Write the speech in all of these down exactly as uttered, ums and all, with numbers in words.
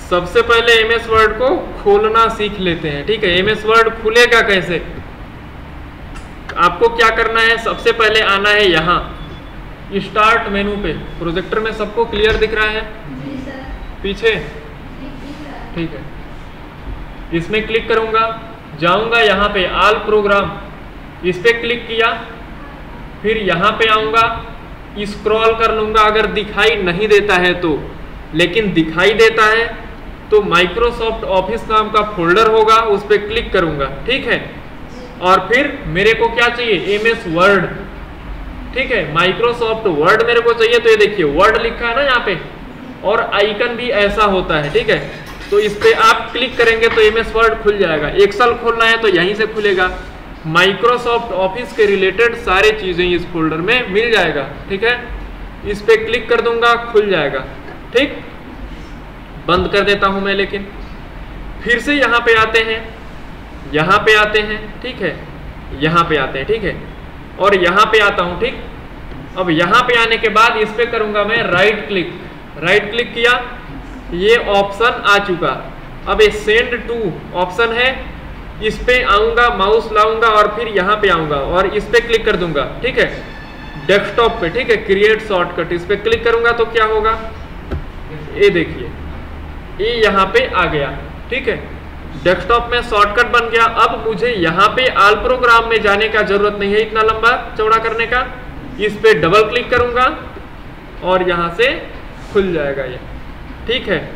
सबसे पहले M S word को खोलना सीख लेते हैं। ठीक है, एम एस वर्ड खुलेगा कैसे? आपको क्या करना है, सबसे पहले आना है यहाँ स्टार्ट मेनू पे। प्रोजेक्टर में सबको क्लियर दिख रहा है? पीछे ठीक है, इसमें क्लिक करूंगा, जाऊंगा यहाँ पे ऑल प्रोग्राम, इस पे क्लिक किया, फिर यहाँ पे आऊंगा, स्क्रॉल कर लूंगा। अगर दिखाई नहीं देता है तो, लेकिन दिखाई देता है तो माइक्रोसॉफ्ट ऑफिस नाम का फोल्डर होगा, उस पर क्लिक करूंगा। ठीक है, और फिर मेरे को क्या चाहिए, एम एस वर्ड। ठीक है, माइक्रोसॉफ्ट वर्ड मेरे को चाहिए, तो ये देखिए वर्ड लिखा है ना यहाँ पे, और आइकन भी ऐसा होता है। ठीक है, तो इस पे आप क्लिक करेंगे तो एम एस वर्ड खुल जाएगा। एक्सेल खोलना है तो यहीं से खुलेगा। माइक्रोसॉफ्ट ऑफिस के रिलेटेड सारी चीजें इस फोल्डर में मिल जाएगा। ठीक है, इस पे क्लिक कर दूंगा, खुल जाएगा। ठीक, बंद कर देता हूं मैं, लेकिन फिर से यहाँ पे आते हैं, यहाँ पे आते हैं। ठीक है, यहाँ पे आते हैं। ठीक है, और यहाँ पे आता हूं। ठीक, अब यहाँ पे आने के बाद इस पे करूंगा मैं राइट क्लिक। राइट क्लिक किया, ये ऑप्शन आ चुका। अब ये सेंड टू ऑप्शन है, इस पे आऊंगा, माउस लाऊंगा और फिर यहाँ पे आऊंगा और इस पे क्लिक कर दूंगा। ठीक है, डेस्कटॉप पे। ठीक है, क्रिएट शॉर्टकट, इस पे क्लिक करूंगा तो क्या होगा, ये देखिए ये यहाँ पे आ गया। ठीक है, डेस्कटॉप में शॉर्टकट बन गया। अब मुझे यहाँ पे ऑल प्रोग्राम में जाने का जरूरत नहीं है इतना लंबा चौड़ा करने का। इस पे डबल क्लिक करूंगा और यहाँ से खुल जाएगा ये। ठीक है,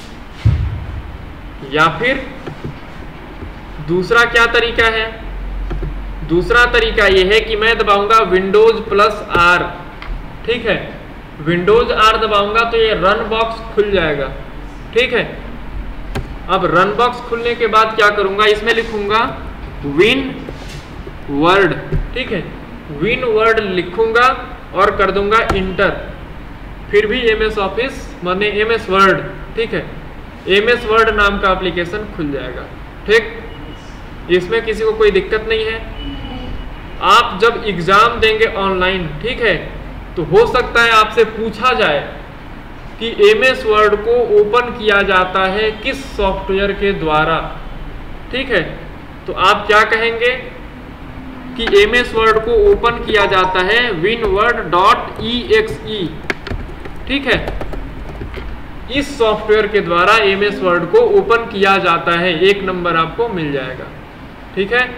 या फिर दूसरा क्या तरीका है, दूसरा तरीका ये है कि मैं दबाऊंगा विंडोज प्लस आर। ठीक है, विंडोज आर दबाऊंगा तो ये रन बॉक्स खुल जाएगा। ठीक है, अब रन बॉक्स खुलने के बाद क्या करूंगा, इसमें लिखूंगा विन वर्ड। ठीक है, विन वर्ड लिखूंगा और कर दूंगा इंटर, फिर भी एम एस ऑफिस माने एम एस वर्ड। ठीक है, एम एस वर्ड नाम का एप्लीकेशन खुल जाएगा। ठीक, इसमें किसी को कोई दिक्कत नहीं है। आप जब एग्जाम देंगे ऑनलाइन, ठीक है, तो हो सकता है आपसे पूछा जाए कि एम एस वर्ड को ओपन किया जाता है किस सॉफ्टवेयर के द्वारा। ठीक है, तो आप क्या कहेंगे कि एम एस वर्ड को ओपन किया जाता है winword dot E X E. ठीक है, इस सॉफ्टवेयर के द्वारा एम एस वर्ड को ओपन किया जाता है, एक नंबर आपको मिल जाएगा। ठीक है,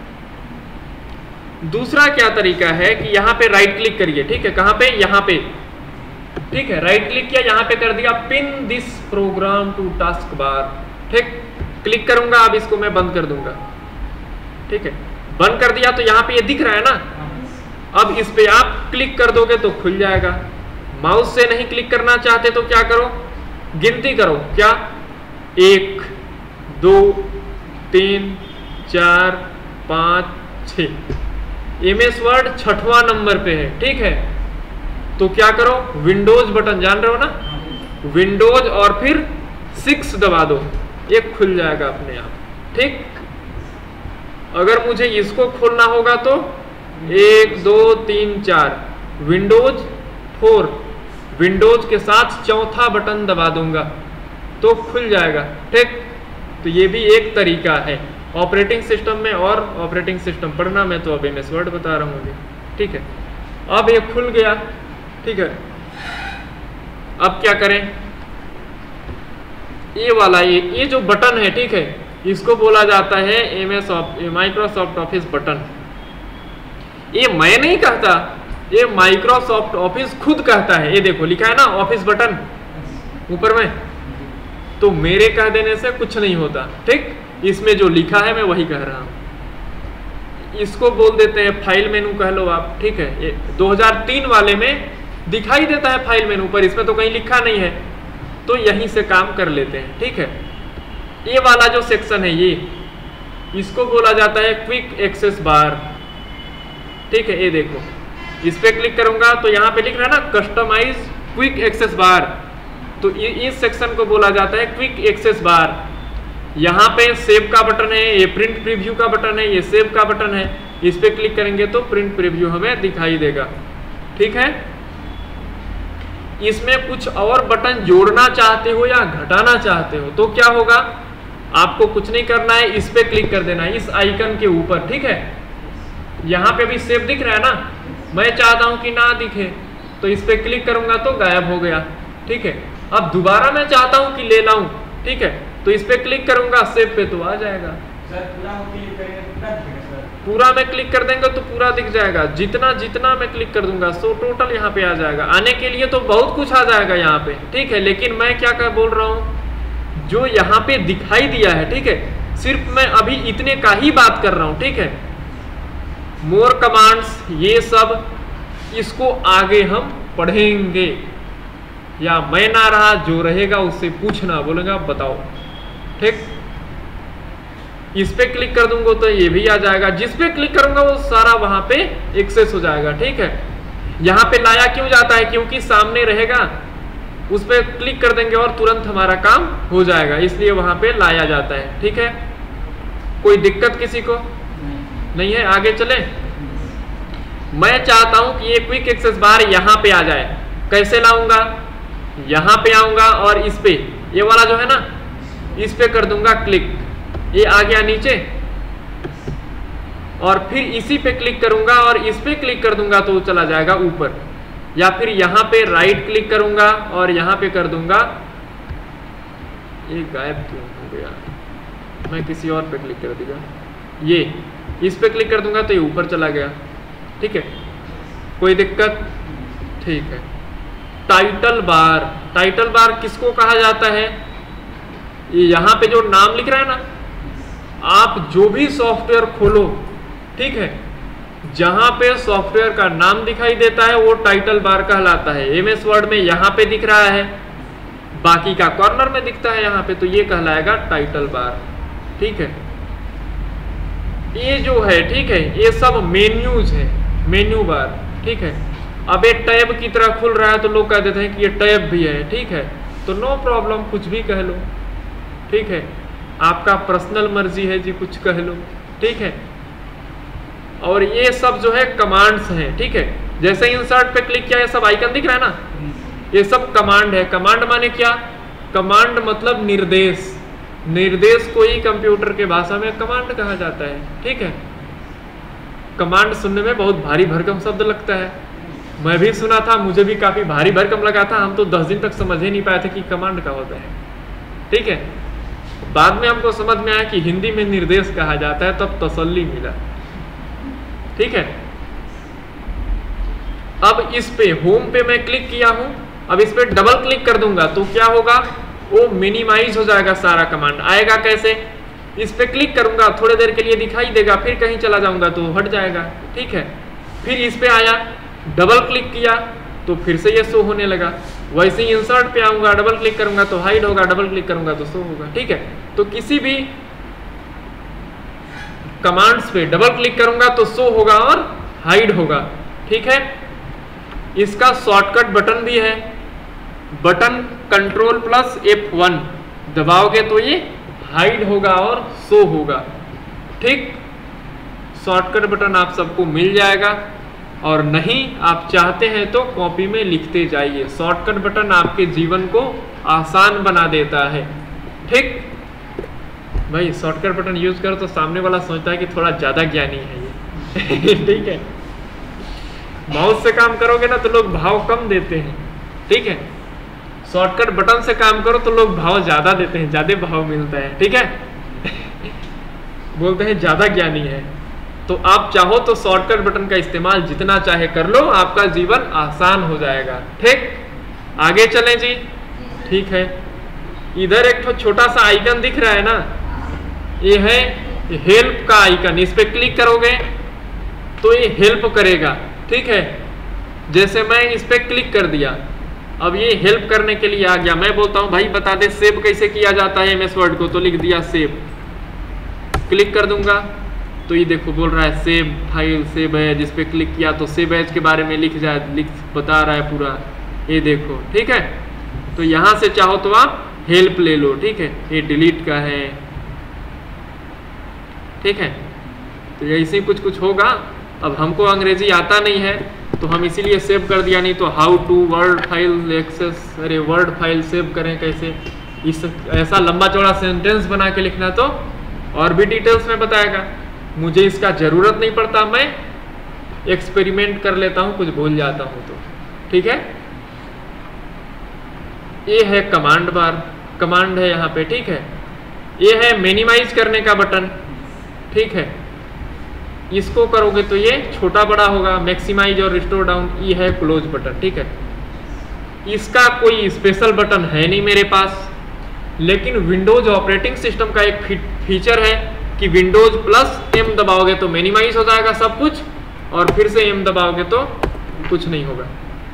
दूसरा क्या तरीका है कि यहाँ पे राइट क्लिक करिए। ठीक है, कहाँ पे, यहाँ पे। ठीक है, राइट क्लिक किया, यहाँ पे कर दिया pin this program to taskbar. ठीक, क्लिक करूंगा, अब इसको मैं बंद कर दूंगा। ठीक है, बंद कर दिया तो यहाँ पे ये दिख रहा है ना। अब इस पे आप क्लिक कर दोगे तो खुल जाएगा। माउस से नहीं क्लिक करना चाहते तो क्या करो, गिनती करो। क्या, एक, दो, तीन, चार, पाँच, छ। एम एस वर्ड छठवां नंबर पे है। ठीक है, तो क्या करो, विंडोज बटन जान रहे हो ना, विंडोज और फिर सिक्स दबा दो, ये खुल जाएगा अपने आप। ठीक, अगर मुझे इसको खोलना होगा तो एक, दो, तीन, चार, विंडोज फोर, विंडोज के साथ चौथा बटन दबा दूंगा तो खुल जाएगा। ठीक, तो ये भी एक तरीका है ऑपरेटिंग सिस्टम में। और ऑपरेटिंग सिस्टम पढ़ना, मैं तो अब एम एस वर्ड बता रहा हूँ। ठीक है, अब ये खुल गया। ठीक है, अब क्या करें, ये वाला ये ये जो बटन है, ठीक है, इसको बोला जाता है M S Microsoft office button. ये मैं नहीं कहता, ये माइक्रोसॉफ्ट ऑफिस खुद कहता है। ये देखो लिखा है ना ऑफिस बटन ऊपर में, तो मेरे कह देने से कुछ नहीं होता। ठीक, इसमें जो लिखा है मैं वही कह रहा हूं। इसको बोल देते हैं फाइल मेनू कह लो आप। ठीक है, ये दो हज़ार तीन वाले में दिखाई देता है फाइल मेनू पर, इसमें तो कहीं लिखा नहीं है, तो यहीं से काम कर लेते हैं। ठीक है, ये वाला जो सेक्शन है ये, इसको बोला जाता है क्विक एक्सेस बार। ठीक है, ये देखो, इस पे क्लिक करूंगा तो यहाँ पे लिख रहा है ना कस्टमाइज क्विक एक्सेस बार, तो इस सेक्शन को बोला जाता है क्विक एक्सेस बार। यहाँ पे सेव का बटन है, ये प्रिंट प्रीव्यू का बटन है, ये सेव का बटन है। इस पे क्लिक करेंगे तो प्रिंट प्रीव्यू हमें दिखाई देगा। ठीक है, इसमें कुछ और बटन जोड़ना चाहते हो या घटाना चाहते हो तो क्या होगा, आपको कुछ नहीं करना है, इस पे क्लिक कर देना है, इस आइकन के ऊपर, ठीक है। यहाँ पे भी सेव दिख रहा है ना, मैं चाहता हूं कि ना दिखे तो इस पे क्लिक करूंगा तो गायब हो गया, ठीक है। अब दोबारा मैं चाहता हूं कि ले लाऊं, ठीक है, तो इस पे क्लिक करूंगा, सेव पे तो आ जाएगा। सर पूरा क्लिक करेंगे पूरा दिखेगा सर? पूरा में क्लिक कर देंगे तो पूरा दिख जाएगा, जितना जितना मैं क्लिक कर दूंगा सो टोटल यहाँ पे आ जाएगा। आने के लिए तो बहुत कुछ आ जाएगा यहाँ पे, ठीक है, लेकिन मैं क्या कर बोल रहा हूँ, जो यहाँ पे दिखाई दिया है, ठीक है, सिर्फ मैं अभी इतने का ही बात कर रहा हूँ, ठीक है। मोर कमांड्स ये सब इसको आगे हम पढ़ेंगे, या मैं ना रहा जो रहेगा उससे पूछना, बोलेगा बताओ, ठीक। इस पे क्लिक कर दूंगा तो ये भी आ जाएगा, जिस पे क्लिक करूंगा वो सारा वहां पे एक्सेस हो जाएगा, ठीक है। यहाँ पे लाया क्यों जाता है, क्योंकि सामने रहेगा, उस पे क्लिक कर देंगे और तुरंत हमारा काम हो जाएगा, इसलिए वहां पे लाया जाता है, ठीक है। कोई दिक्कत किसी को नहीं है, आगे चले। मैं चाहता हूं कि ये क्विक एक्सेस बार यहाँ पे आ जाए, कैसे लाऊंगा, यहाँ पे आऊंगा और इस पे ये वाला जो है ना, इस पे कर दूंगा क्लिक, ये आ गया नीचे, और फिर इसी पे क्लिक करूंगा और इस पे क्लिक कर दूंगा तो चला जाएगा ऊपर, या फिर यहाँ पे राइट क्लिक करूंगा और यहाँ पे कर दूंगा, ये गायब क्यों हो गया, मैं किसी और पे क्लिक कर दूंगा, ये इस पे क्लिक कर दूंगा तो ये ऊपर चला गया, ठीक है। कोई दिक्कत, ठीक है। टाइटल बार, टाइटल बार किसको कहा जाता है, ये यहाँ पे जो नाम लिख रहा है ना, आप जो भी सॉफ्टवेयर खोलो, ठीक है, जहां पे सॉफ्टवेयर का नाम दिखाई देता है वो टाइटल बार कहलाता है। एमएस वर्ड में यहाँ पे दिख रहा है, बाकी का कॉर्नर में दिखता है यहाँ पे, तो ये कहलाएगा टाइटल बार, ठीक है। ये जो है, ठीक है, ये सब मेन्यूज है, मेन्यू बार, ठीक है। अब ये टैब की तरह खुल रहा है तो लोग कह देते हैं कि ये टैब भी है, ठीक है, तो नो प्रॉब्लम, कुछ भी कह लो, ठीक है, आपका पर्सनल मर्जी है जी, कुछ कह लो, ठीक है। और ये सब जो है कमांड्स हैं, ठीक है। जैसे इंसर्ट पे क्लिक किया, ये सब आइकन दिख रहा है ना, ये सब कमांड है। कमांड माने क्या, कमांड मतलब निर्देश, निर्देश को ही कंप्यूटर के भाषा में कमांड कहा जाता है, ठीक है। कमांड सुनने में बहुत भारी भरकम शब्द लगता है, मैं भी सुना था, मुझे भी काफी भारी भरकम लगा था, हम तो दस दिन तक समझ ही नहीं पाए थे कि कमांड क्या होता है, ठीक है। बाद में हमको समझ में आया कि हिंदी में निर्देश कहा जाता है, तब तसल्ली मिला, ठीक है। अब इस पे होम पे मैं क्लिक किया हूं, अब इस पे डबल क्लिक कर दूंगा तो क्या होगा, वो मिनिमाइज हो जाएगा, सारा कमांड आएगा कैसे, इस पे क्लिक करूंगा, थोड़ी देर के लिए दिखाई देगा, फिर कहीं चला जाऊंगा तो हट जाएगा, ठीक है। फिर इस पे आया, डबल क्लिक किया तो फिर से ये शो होने लगा। वैसे ही इंसर्ट पे आऊंगा, डबल क्लिक करूंगा तो हाइड होगा, डबल क्लिक करूंगा तो शो होगा, ठीक है। तो किसी भी कमांड्स पे डबल क्लिक करूंगा तो शो होगा और हाइड होगा, ठीक है। इसका शॉर्टकट बटन भी है, button control plus F one दबाओगे तो ये हाइड होगा और शो होगा, ठीक। शॉर्टकट बटन आप सबको मिल जाएगा, और नहीं आप चाहते हैं तो कॉपी में लिखते जाइए। शॉर्टकट बटन आपके जीवन को आसान बना देता है, ठीक। भाई शॉर्टकट बटन यूज करो तो सामने वाला सोचता है कि थोड़ा ज्यादा ज्ञानी है ये ठीक है। माउस से काम करोगे ना तो लोग भाव कम देते हैं, ठीक है। शॉर्टकट बटन से काम करो तो लोग भाव ज्यादा देते हैं, ज्यादा भाव मिलता है, ठीक है बोलते हैं ज्यादा ज्ञानी है। तो आप चाहो तो शॉर्टकट बटन का इस्तेमाल जितना चाहे कर लो, आपका जीवन आसान हो जाएगा, ठीक। आगे चलें जी, ठीक है। इधर एक तो छोटा सा आइकन दिख रहा है ना, ये है हेल्प का आइकन, इस पे क्लिक करोगे तो ये हेल्प करेगा, ठीक है। जैसे मैं इस पे क्लिक कर दिया, अब ये हेल्प करने के लिए आ गया। मैं बोलता हूं भाई बता दे सेव कैसे किया जाता है एमएस वर्ड को, तो लिख दिया सेव, क्लिक कर दूंगा तो ये देखो बोल रहा है सेव फाइल सेव है, जिस पे क्लिक किया तो सेव एज के बारे में लिख जाए, लिख बता रहा है पूरा, ये देखो, ठीक है। तो यहां से चाहो तो आप हेल्प ले लो, ठीक है। ये डिलीट का है, ठीक है। तो ऐसे ही कुछ कुछ होगा। अब हमको अंग्रेजी आता नहीं है तो हम इसीलिए सेव कर दिया, नहीं तो how to word file access, अरे वर्ड फाइल सेव करें कैसे, इस ऐसा लंबा चौड़ा सेंटेंस बना के लिखना तो और भी डिटेल्स में बताएगा। मुझे इसका ज़रूरत नहीं पड़ता, मैं एक्सपेरिमेंट कर लेता हूँ, कुछ भूल जाता हूँ तो। ठीक है, ये है कमांड बार, कमांड है यहाँ पे। ठीक है, ये है मिनिमाइज करने का बटन। ठीक है, इसको करोगे तो ये छोटा बड़ा होगा, मैक्सिमाइज और रिस्टोर डाउन। ये है क्लोज बटन। ठीक है, इसका कोई स्पेशल बटन है नहीं मेरे पास, लेकिन विंडोज ऑपरेटिंग सिस्टम का एक फीचर है कि विंडोज प्लस एम दबाओगे तो मिनिमाइज हो जाएगा सब कुछ, और फिर से एम दबाओगे तो कुछ नहीं होगा।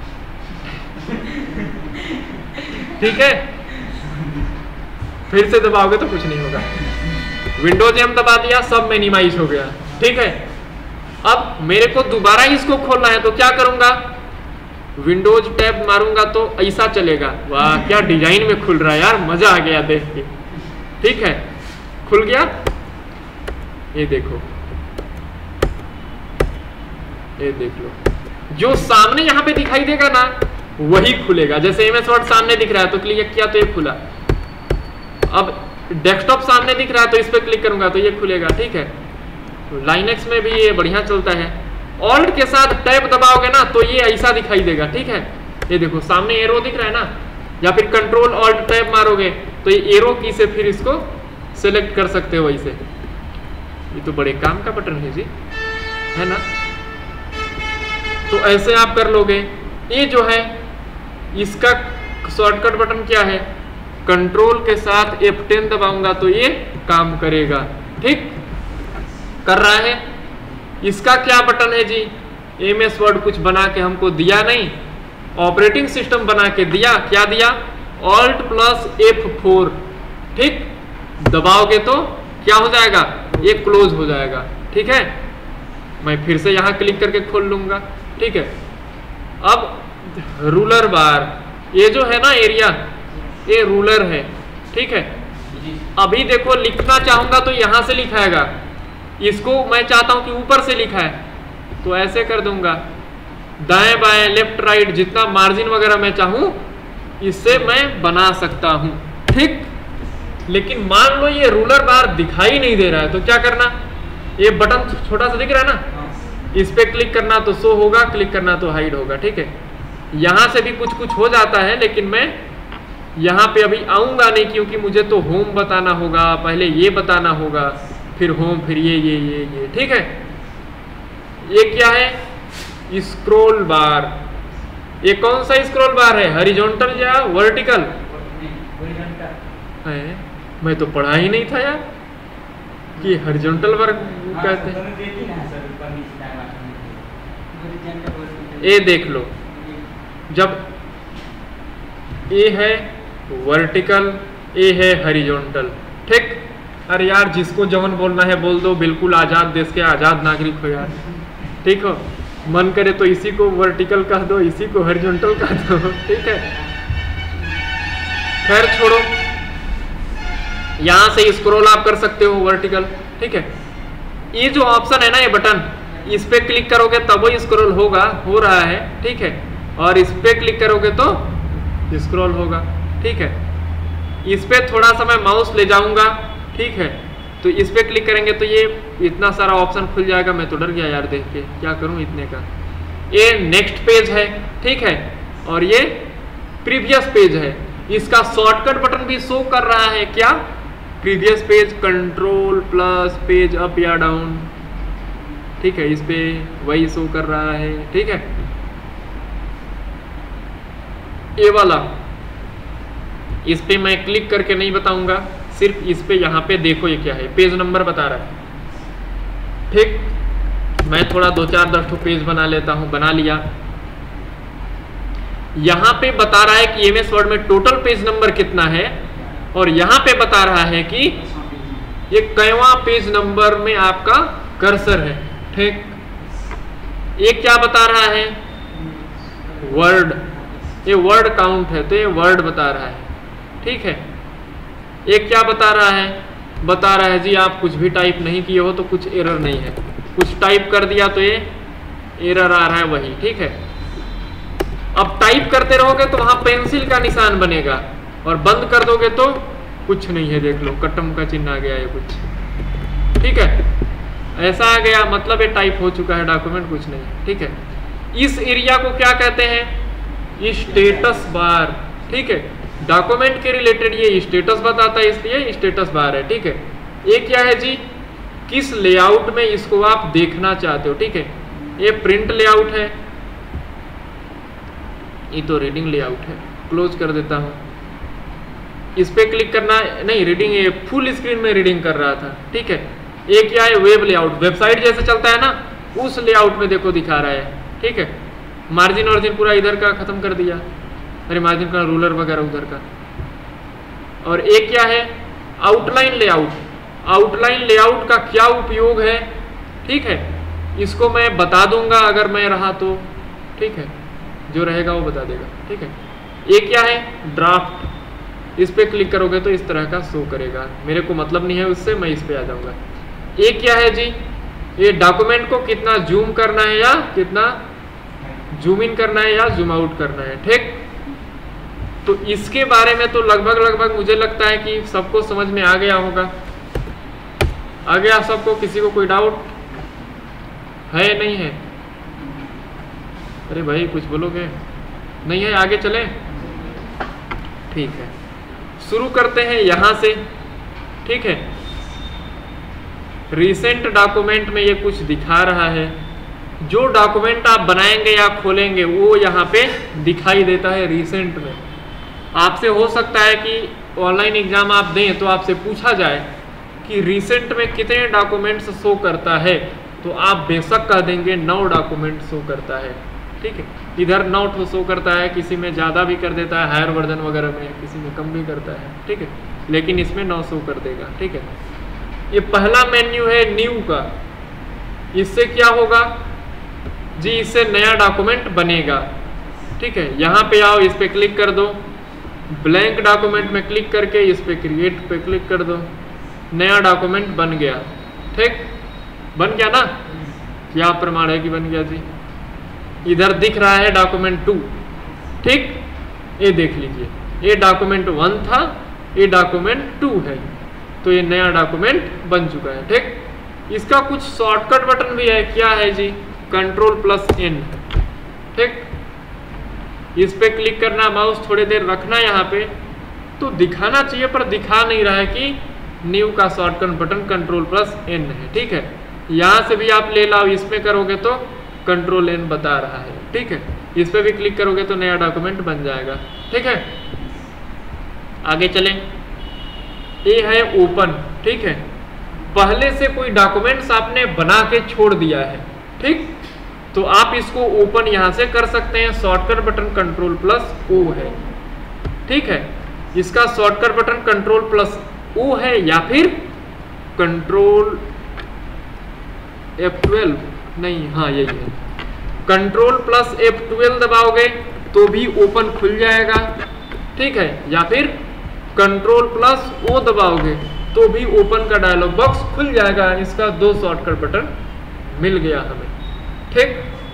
ठीक है, फिर से दबाओगे तो कुछ नहीं होगा। विंडोज एम दबा दिया, सब मिनिमाइज हो गया। ठीक है, अब मेरे को दोबारा इसको खोलना है तो क्या करूंगा, विंडोज टैब मारूंगा तो ऐसा चलेगा। वाह, क्या डिजाइन में खुल रहा है यार, मजा आ गया देख के। ठीक है, खुल गया, ये देखो, ये देख लो, जो सामने यहाँ पे दिखाई देगा ना वही खुलेगा। जैसे एमएस वर्ड सामने दिख रहा है तो क्लिक किया तो ये खुला। अब डेस्कटॉप सामने दिख रहा है तो इस पर क्लिक करूंगा तो ये खुलेगा। ठीक है, लाइनेक्स में भी ये बढ़िया चलता है। ऑल्ट के साथ टैब दबाओगे ना तो ये ऐसा दिखाई देगा। ठीक है, ये देखो सामने एरो दिख रहा है ना, या फिर कंट्रोल ऑल्ट टैब मारोगे तो ये एरो की से फिर इसको सिलेक्ट कर सकते हो ऐसे। ये तो बड़े काम का बटन है जी, है ना। तो ऐसे आप कर लोगे। ये जो है इसका शॉर्टकट बटन क्या है, कंट्रोल के साथ एफ टेन दबाऊंगा तो ये काम करेगा। ठीक, कर रहा है। इसका क्या बटन है जी, एमएस वर्ड कुछ बना के हमको दिया नहीं, ऑपरेटिंग सिस्टम बना के दिया। क्या दिया, ऑल्ट प्लस एफ फोर। ठीक, दबाओगे तो क्या हो जाएगा, ये क्लोज हो जाएगा। ठीक है, मैं फिर से यहां क्लिक करके खोल लूंगा। ठीक है, अब रूलर बार, ये जो है ना एरिया, ये रूलर है। ठीक है, अभी देखो लिखना चाहूंगा तो यहां से लिखाएगा, इसको मैं चाहता हूं कि ऊपर से लिखा है तो ऐसे कर दूंगा। दाएं बाएं लेफ्ट राइट जितना मार्जिन वगैरह मैं चाहूं इससे मैं बना सकता हूं। ठीक, लेकिन मान लो ये रूलर बार दिखाई नहीं दे रहा है तो क्या करना, ये बटन छोटा सा दिख रहा है ना, इस पे क्लिक करना तो शो होगा, क्लिक करना तो हाइड होगा। ठीक है, यहां से भी कुछ कुछ हो जाता है, लेकिन मैं यहाँ पे अभी आऊंगा नहीं क्योंकि मुझे तो होम बताना होगा, पहले ये बताना होगा, फिर होम, फिर ये ये ये ये। ठीक है, ये क्या है, स्क्रॉल बार। ये कौन सा स्क्रॉल बार है, हॉरिजॉन्टल या वर्टिकल है? मैं तो पढ़ा ही नहीं था यार कि हॉरिजॉन्टल बार कहते हैं। ये देख लो, जब ये है वर्टिकल, ये है हॉरिजॉन्टल। ठीक, अरे यार जिसको जवन बोलना है बोल दो, बिल्कुल आजाद देश के आजाद नागरिक हो यार। ठीक हो, मन करे तो इसी को वर्टिकल कह दो, इसी को हॉरिजॉन्टल कह दो। ठीक है, खैर छोड़ो, यहां से स्क्रॉल आप कर सकते हो वर्टिकल। ठीक है, ये जो ऑप्शन है ना, ये बटन, इस पे क्लिक करोगे तब वो स्क्रॉल होगा, हो रहा है। ठीक है, और इस पे क्लिक करोगे तो स्क्रॉल होगा। ठीक है, इस पे थोड़ा सा मैं माउस ले जाऊंगा। ठीक है, तो इस पे क्लिक करेंगे तो ये इतना सारा ऑप्शन खुल जाएगा। मैं तो डर गया यार देख के, क्या करूं इतने का। ये नेक्स्ट पेज है। ठीक है, और ये प्रीवियस पेज है। इसका शॉर्टकट बटन भी शो कर रहा है क्या, previous page, control plus page up या डाउन। ठीक है, इस पे वही शो कर रहा है। ठीक है, ये वाला, इस पे मैं क्लिक करके नहीं बताऊंगा, सिर्फ इस पे यहाँ पे देखो ये क्या है, पेज नंबर बता रहा है। ठीक, मैं थोड़ा दो चार दस पेज बना लेता हूँ, बना लिया। यहाँ पे बता रहा है कि एमएस वर्ड में टोटल पेज नंबर कितना है, और यहाँ पे बता रहा है कि ये कैवा पेज नंबर में आपका कर्सर है। ठीक, ये क्या बता रहा है, वर्ड, ये वर्ड काउंट है तो ये वर्ड बता रहा है। ठीक है, ये क्या बता रहा है, बता रहा है जी आप कुछ भी टाइप नहीं किए हो तो कुछ एरर नहीं है, कुछ टाइप कर दिया तो ये एरर आ रहा है वही, ठीक है। अब टाइप करते रहोगे तो वहां पेंसिल का निशान बनेगा, और बंद कर दोगे तो कुछ नहीं है, देख लो कटम का चिन्ह आ गया है कुछ, ठीक है। ऐसा आ गया, मतलब ये टाइप हो चुका है डॉक्यूमेंट, कुछ नहीं, ठीक है। इस एरिया को क्या कहते हैं? स्टेटस बार, ठीक है। डॉक्यूमेंट के रिलेटेड ये स्टेटस बताता है, इसलिए स्टेटस बार है, ठीक है। ये क्या है जी? किस लेआउट में इसको आप देखना चाहते हो, ठीक है। ये प्रिंट लेआउट है, ये तो रीडिंग लेआउट है, क्लोज कर देता हूं। इस पे क्लिक करना, नहीं रीडिंग, ये फुल स्क्रीन में रीडिंग कर रहा था, ठीक है। एक क्या है? वेब लेआउट, वेबसाइट जैसे चलता है ना, उस लेआउट में देखो दिखा रहा है, ठीक है। मार्जिन वार्जिन पूरा इधर का खत्म कर दिया, अरे मार्जिन का रूलर वगैरह उधर का। और एक क्या है? Outline layout. आउटलाइन लेआउट का क्या उपयोग है, ठीक है, इसको मैं बता दूंगा अगर मैं रहा तो, ठीक है। जो रहेगा वो बता देगा, ठीक है। एक क्या है? ड्राफ्ट। इस पे क्लिक करोगे तो इस तरह का शो करेगा, मेरे को मतलब नहीं है उससे, मैं इस पे आ जाऊंगा। एक क्या है जी? ये डॉक्यूमेंट को कितना जूम करना है या कितना जूम इन करना है या जूम आउट करना है, ठीक। तो इसके बारे में तो लगभग लगभग मुझे लगता है कि सबको समझ में आ गया होगा। आ गया सबको? किसी को कोई डाउट है? नहीं है? अरे भाई कुछ बोलोगे? नहीं है? आगे चलें? ठीक है, शुरू करते हैं यहां से, ठीक है। रिसेंट डॉक्यूमेंट में ये कुछ दिखा रहा है, जो डॉक्यूमेंट आप बनाएंगे या खोलेंगे वो यहाँ पे दिखाई देता है रिसेंट में। आपसे हो सकता है कि ऑनलाइन एग्जाम आप दें तो आपसे पूछा जाए कि रिसेंट में कितने डॉक्यूमेंट्स शो करता है, तो आप बेशक कह देंगे नौ डॉक्यूमेंट शो करता है, ठीक है। इधर नौ ठो शो करता है, किसी में ज़्यादा भी कर देता है, हायर वर्जन वगैरह में, किसी में कम भी करता है, ठीक है, लेकिन इसमें नौ शो कर देगा, ठीक है। ये पहला मेन्यू है न्यू का, इससे क्या होगा जी? इससे नया डॉक्यूमेंट बनेगा, ठीक है। यहाँ पे आओ, इस पे क्लिक कर दो, ब्लैंक डॉक्यूमेंट में क्लिक करके इस पे क्रिएट पे क्लिक कर दो, नया डॉक्यूमेंट बन गया, ठीक। बन गया ना? क्या प्रमाण है कि बन गया जी? इधर दिख रहा है डॉक्यूमेंट टू, ठीक। ये देख लीजिए, ये डॉक्यूमेंट वन था, ये डॉक्यूमेंट टू है, तो ये नया डॉक्यूमेंट बन चुका है, ठीक। इसका कुछ शॉर्टकट बटन भी है, क्या है जी? कंट्रोल प्लस एन, ठीक। इस पे क्लिक करना, माउस थोड़ी देर रखना यहाँ पे, तो दिखाना चाहिए पर दिखा नहीं रहा है कि न्यू का shortcut button control plus N है, ठीक है। यहाँ से भी आप ले लाओ, इसमें करोगे तो कंट्रोल एन बता रहा है, ठीक है। इस पे भी क्लिक करोगे तो नया डॉक्यूमेंट बन जाएगा, ठीक है। आगे चलें। ये है ओपन, ठीक है। पहले से कोई डॉक्यूमेंट्स आपने बना के छोड़ दिया है, ठीक, तो आप इसको ओपन यहां से कर सकते हैं। Shortcut button control plus O है, ठीक है। इसका shortcut button control plus O है या फिर कंट्रोल एफ ट्वेल्व, नहीं, हाँ यही है, कंट्रोल प्लस एफ ट्वेल्व दबाओगे तो भी ओपन खुल जाएगा, ठीक है। या फिर कंट्रोल प्लस ओ दबाओगे तो भी ओपन का डायलॉग बॉक्स खुल जाएगा। इसका दो शॉर्टकट बटन मिल गया हमें, ठीक।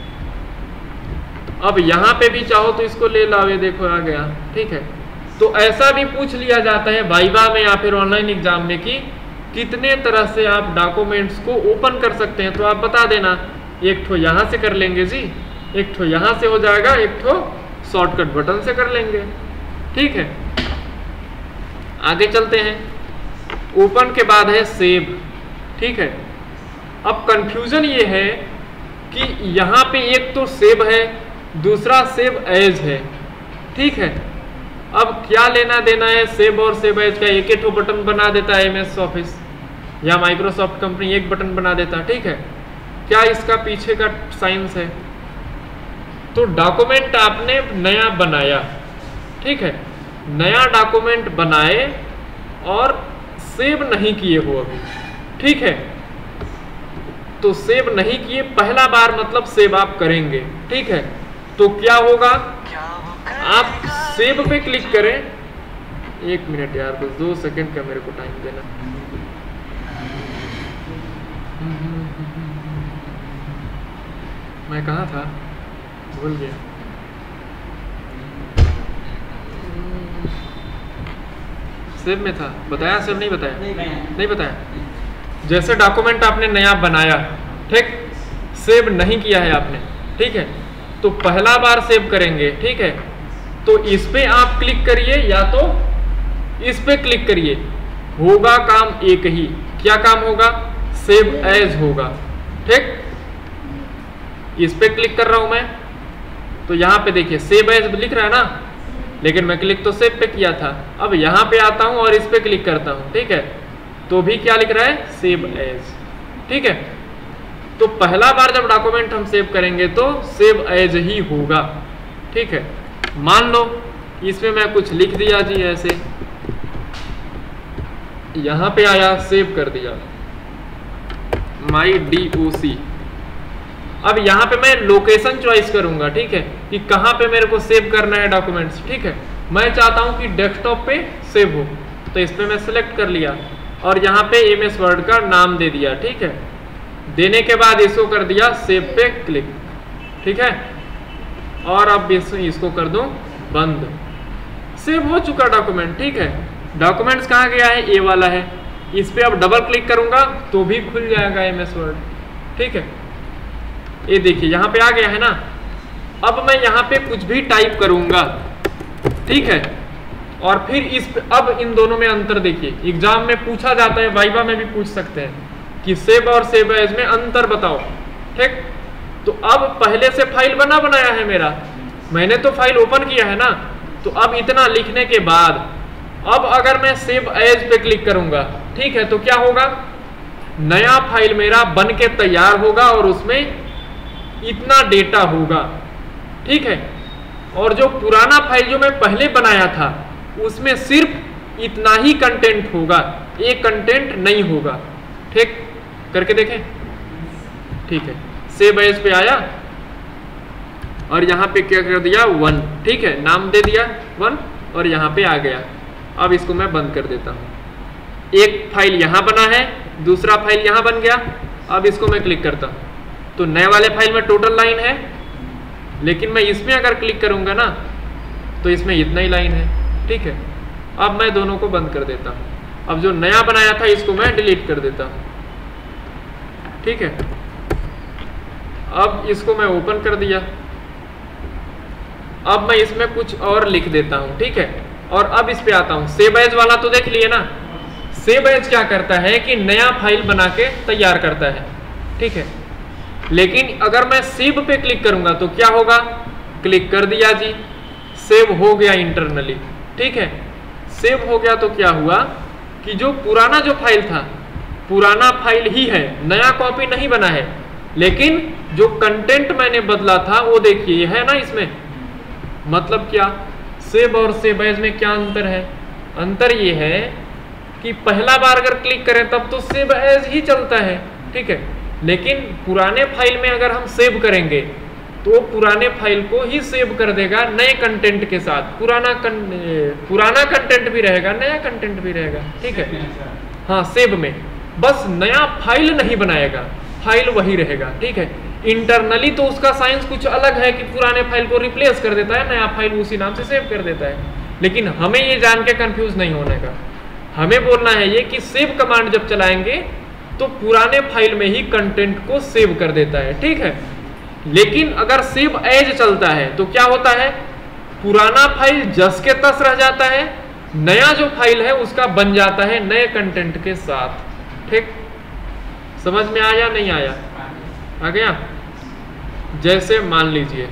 अब यहां पे भी चाहो तो इसको ले लाओ, ये देखो आ गया, ठीक है। तो ऐसा भी पूछ लिया जाता है वाइवा में या फिर ऑनलाइन एग्जाम में कि कितने तरह से आप डॉक्यूमेंट्स को ओपन कर सकते हैं, तो आप बता देना। एक ठो यहां से कर लेंगे जी, एक ठो यहां से हो जाएगा, एक ठो शॉर्टकट बटन से कर लेंगे, ठीक है। आगे चलते हैं। ओपन के बाद है सेव, ठीक है। अब कंफ्यूजन ये है कि यहाँ पे एक तो सेव है, दूसरा सेव एज है, ठीक है। अब क्या लेना देना है सेव और सेव एज का? एक एक बटन बना देता है एम एस ऑफिस या माइक्रोसॉफ्ट कंपनी, एक बटन बना देता है, ठीक है। क्या इसका पीछे का साइंस है? तो डॉक्यूमेंट आपने नया बनाया, ठीक है, नया डॉक्यूमेंट बनाए और सेव नहीं किए हो अभी, ठीक है। तो सेव नहीं किए, पहला बार मतलब सेव आप करेंगे, ठीक है। तो क्या होगा? आप सेव पे क्लिक करें। एक मिनट यार, बस दो सेकंड का मेरे को टाइम देना। मैं कहाँ था, भूल गया। सेव में था, बताया सेव नहीं बताया? नहीं मैं नहीं बताया। जैसे डॉक्यूमेंट आपने नया बनाया, ठीक, सेव नहीं किया है आपने, ठीक है, तो पहला बार सेव करेंगे, ठीक है, तो इस पे आप क्लिक करिए या तो इस पे क्लिक करिए, होगा काम एक ही। क्या काम होगा? सेव एज होगा, ठीक। इस पे क्लिक कर रहा हूं मैं, तो यहां पे देखिए सेव एज लिख रहा है ना, लेकिन मैं क्लिक तो सेव पे किया था। अब यहां पे आता हूं और इस पे क्लिक करता हूं, ठीक है, तो भी क्या लिख रहा है? सेव एज, ठीक है। तो पहला बार जब डॉक्यूमेंट हम सेव करेंगे तो सेव एज ही होगा, ठीक है। मान लो इसमें मैं कुछ लिख दिया जी, ऐसे यहां पे आया, सेव कर दिया, माई डी ओ सी। अब यहां पे मैं लोकेशन चॉइस करूंगा, ठीक है, कि कहां पे मेरे को सेव करना है डॉक्यूमेंट्स, ठीक है। मैं चाहता हूं कि डेस्कटॉप पे सेव हो, तो इस पे मैं सेलेक्ट कर लिया और यहां पे एम एस वर्ड का नाम दे दिया, ठीक है। देने के बाद इसको कर दिया सेव पे क्लिक, ठीक है, और अब इस, इसको कर दूं बंद। सेव हो चुका डॉक्यूमेंट, ठीक है। डॉक्यूमेंट्स कहाँ गया है? ए वाला है। इस पे अब डबल क्लिक करूंगा तो भी खुल जाएगा एम एस वर्ड, ठीक है। ये देखिए यहाँ पे आ गया है ना। अब मैं यहाँ पे कुछ भी टाइप करूंगा, ठीक है, और फिर इस पे, अब इन दोनों में अंतर देखिए, एग्जाम में पूछा जाता है, वाइवा में भी पूछ सकते हैं कि सेव और सेव एज में अंतर बताओ, ठीक। तो अब पहले से फाइल बना बनाया है मेरा, मैंने तो फाइल ओपन किया है ना, तो अब इतना लिखने के बाद अब अगर मैं सेव एज पे क्लिक करूंगा, ठीक है, तो क्या होगा? नया फाइल मेरा बन के तैयार होगा और उसमें इतना डेटा होगा, ठीक है। और जो पुराना फाइल जो मैं पहले बनाया था उसमें सिर्फ इतना ही कंटेंट होगा, एक कंटेंट नहीं होगा, ठीक। करके देखें, ठीक है। सेव एज पे आया और यहाँ पे क्या कर दिया? वन, ठीक है, नाम दे दिया वन और यहाँ पे आ गया। अब इसको मैं बंद कर देता हूँ। एक फाइल यहाँ बना है, दूसरा फाइल यहाँ बन गया। अब इसको मैं क्लिक करता हूँ तो नए वाले फाइल में टोटल लाइन है, लेकिन मैं इसमें अगर क्लिक करूंगा ना तो इसमें इतना ही लाइन है, ठीक है। अब मैं दोनों को बंद कर देता हूँ। अब जो नया बनाया था इसको मैं डिलीट कर देता हूँ, ठीक है। अब इसको मैं ओपन कर दिया। अब मैं इसमें कुछ और लिख देता हूँ, ठीक है। और अब इस पे आता हूँ। सेव एज वाला तो देख लिए ना। सेव एज क्या करता है कि नया फाइल बना के तैयार करता है, ठीक है। लेकिन अगर मैं सेव पे क्लिक करूंगा तो क्या होगा? क्लिक कर दिया जी, सेव हो गया इंटरनली, ठीक है। सेव हो गया तो क्या हुआ कि जो पुराना जो फाइल था, पुराना फाइल ही है, नया कॉपी नहीं बना है, लेकिन जो कंटेंट मैंने बदला था वो देखिए है ना इसमें। मतलब क्या? सेव और सेव एज में क्या अंतर है? अंतर ये है कि पहला बार अगर क्लिक करें तब तो सेव एज ही चलता है, ठीक है। लेकिन पुराने फाइल में अगर हम सेव करेंगे तो पुराने फाइल को ही सेव कर देगा नए कंटेंट के साथ। पुराना कं, पुराना कंटेंट भी रहेगा, नया कंटेंट भी रहेगा, ठीक है। हाँ, सेव में बस नया फाइल नहीं बनाएगा, फाइल वही रहेगा, ठीक है। इंटरनली तो उसका साइंस कुछ अलग है कि पुराने फाइल को रिप्लेस कर देता है, नया फाइल उसी नाम से सेव कर देता है। लेकिन हमें ये जान के कंफ्यूज नहीं होने का, हमें बोलना है ये कि सेव कमांड जब चलाएंगे तो पुराने फाइल में ही कंटेंट को सेव कर देता है, ठीक है। लेकिन अगर सेव एज चलता है तो क्या होता है? पुराना फाइल जस के तस रह जाता है, नया जो फाइल है उसका बन जाता है नए कंटेंट के साथ, ठीक। समझ में आया नहीं आया? आ गया? जैसे मान लीजिए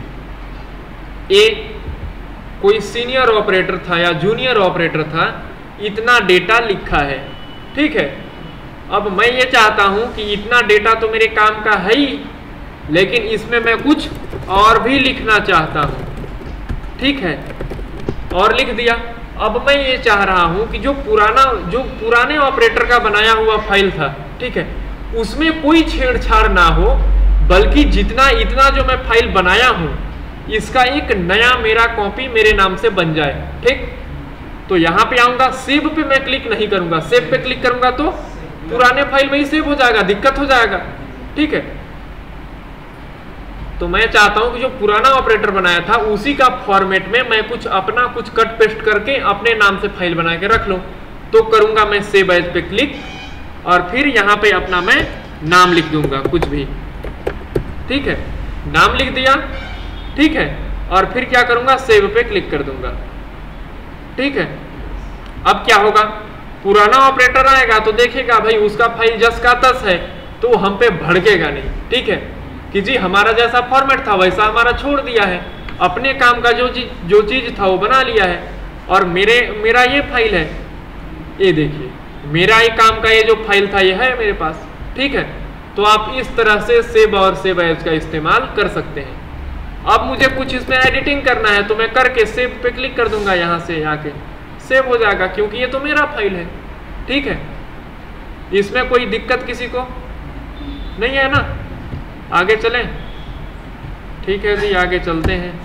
ए कोई सीनियर ऑपरेटर था या जूनियर ऑपरेटर था, इतना डेटा लिखा है, ठीक है। अब मैं ये चाहता हूं कि इतना डेटा तो मेरे काम का है ही, लेकिन इसमें मैं कुछ और भी लिखना चाहता हूं, ठीक है, और लिख दिया। अब मैं ये चाह रहा हूं कि जो पुराना जो पुराने ऑपरेटर का बनाया हुआ फाइल था, ठीक है, उसमें कोई छेड़छाड़ ना हो, बल्कि जितना इतना जो मैं फाइल बनाया हूं इसका एक नया मेरा कॉपी मेरे नाम से बन जाए, ठीक। तो यहां पे आऊंगा, सेव पे मैं क्लिक नहीं करूंगा, सेव पे क्लिक करूंगा तो पुराने फाइल में ही सेव हो जाएगा, दिक्कत हो जाएगा, ठीक है। तो मैं चाहता हूं कि जो पुराना ऑपरेटर बनाया था उसी का फॉर्मेट में मैं कुछ अपना कुछ कट पेस्ट करके अपने नाम से फाइल बना के रख लूं। तो करूंगा मैं सेव एज पे क्लिक और फिर यहाँ पे अपना मैं नाम लिख दूंगा कुछ भी, ठीक है, नाम लिख दिया, ठीक है, और फिर क्या करूंगा सेव पे क्लिक कर दूंगा, ठीक है। अब क्या होगा, पुराना ऑपरेटर आएगा तो देखेगा भाई उसका फाइल जस का तस है, तो हम पे भड़केगा नहीं, ठीक है, कि जी हमारा जैसा फॉर्मेट था वैसा हमारा छोड़ दिया है, अपने काम का जो चीज जो चीज था वो बना लिया है, और मेरे मेरा ये फाइल है, ये देखिए मेरा ये काम का ये जो फाइल था ये है मेरे पास, ठीक है। तो आप इस तरह से सेव और सेव एज का इस्तेमाल कर सकते हैं। अब मुझे कुछ इसमें एडिटिंग करना है तो मैं करके सेव पे क्लिक कर दूंगा, यहाँ से आके सेव हो जाएगा क्योंकि ये तो मेरा फाइल है, ठीक है। इसमें कोई दिक्कत किसी को नहीं है ना? आगे चलें, ठीक है जी, आगे चलते हैं।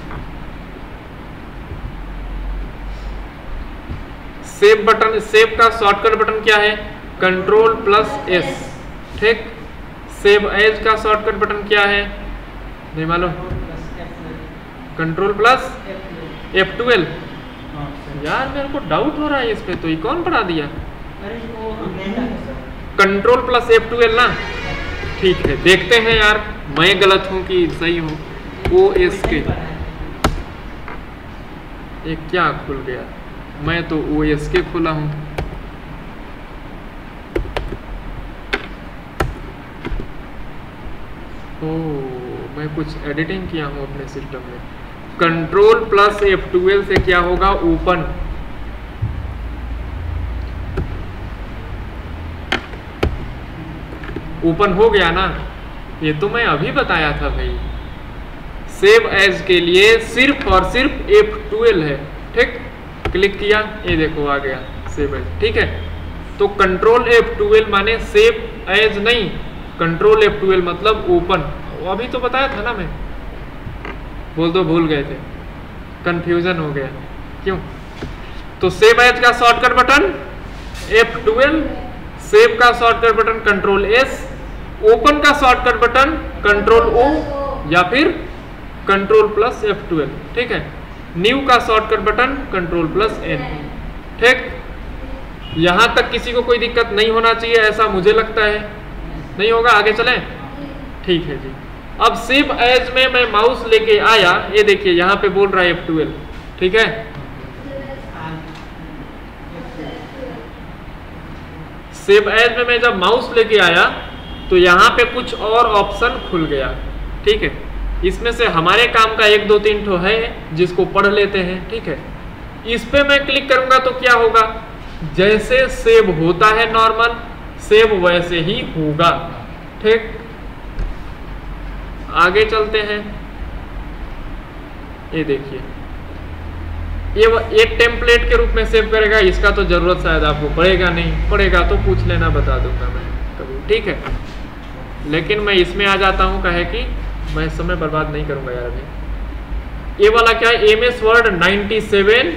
सेव बटन, सेव का शॉर्टकट बटन क्या है? कंट्रोल प्लस एस, ठीक। सेव एज का शॉर्टकट बटन क्या है? नहीं मालूम? Control plus F twelve. यार मेरे को डाउट हो रहा है इस पे, तो ये कौन पढ़ा दिया? कंट्रोल प्लस एफ ट्वेल्व ना, ठीक है, देखते हैं यार मैं गलत हूं कि सही हूं। ओ एस के ये क्या खुल गया? मैं तो ओ एस के खुला हूं। ओ मैं कुछ एडिटिंग किया हूं अपने सिस्टम में। कंट्रोल प्लस एफ ट्वेल्व से क्या होगा? ओपन। ओपन हो गया ना? ये तो मैं अभी बताया था भाई। सेव एज के लिए सिर्फ और सिर्फ एफ ट्वेल्व है, ठीक। क्लिक किया, ये देखो आ गया सेव एज, ठीक है। तो कंट्रोल एफ ट्वेल्व माने सेव एज नहीं, कंट्रोल एफ ट्वेल्व मतलब ओपन। अभी तो बताया था ना मैं, बोल दो भूल गए थे, कंफ्यूजन हो गया क्यों? तो सेव एज का shortcut button F twelve, save का shortcut button control S, open का शॉर्टकट बटन कंट्रोल ओ या फिर कंट्रोल प्लस एफ ट्वेल्व, ठीक है। न्यू का shortcut button control plus N, ठीक। यहां तक किसी को कोई दिक्कत नहीं होना चाहिए, ऐसा मुझे लगता है। नहीं होगा? आगे चलें, ठीक है जी। अब सेव एज में मैं माउस लेके आया, ये देखिए यहाँ पे बोल रहा है एफ ट्वेल्व, ठीक है। सेव एज में मैं जब माउस लेके आया तो यहाँ पे कुछ और ऑप्शन खुल गया, ठीक है। इसमें से हमारे काम का एक दो तीन ठो है जिसको पढ़ लेते हैं, ठीक है। इस पे मैं क्लिक करूंगा तो क्या होगा? जैसे सेव होता है नॉर्मल, सेव वैसे ही होगा, ठीक। आगे चलते हैं, ये देखिए ये ये टेम्पलेट के रूप में सेव करेगा। इसका तो जरूरत शायद आपको पड़ेगा नहीं, पड़ेगा तो पूछ लेना, बता दूंगा मैं कभी, ठीक है। लेकिन मैं इसमें आ जाता हूँ, कहे कि मैं समय बर्बाद नहीं करूंगा यार अभी। ये वाला क्या है? M S word ninety seven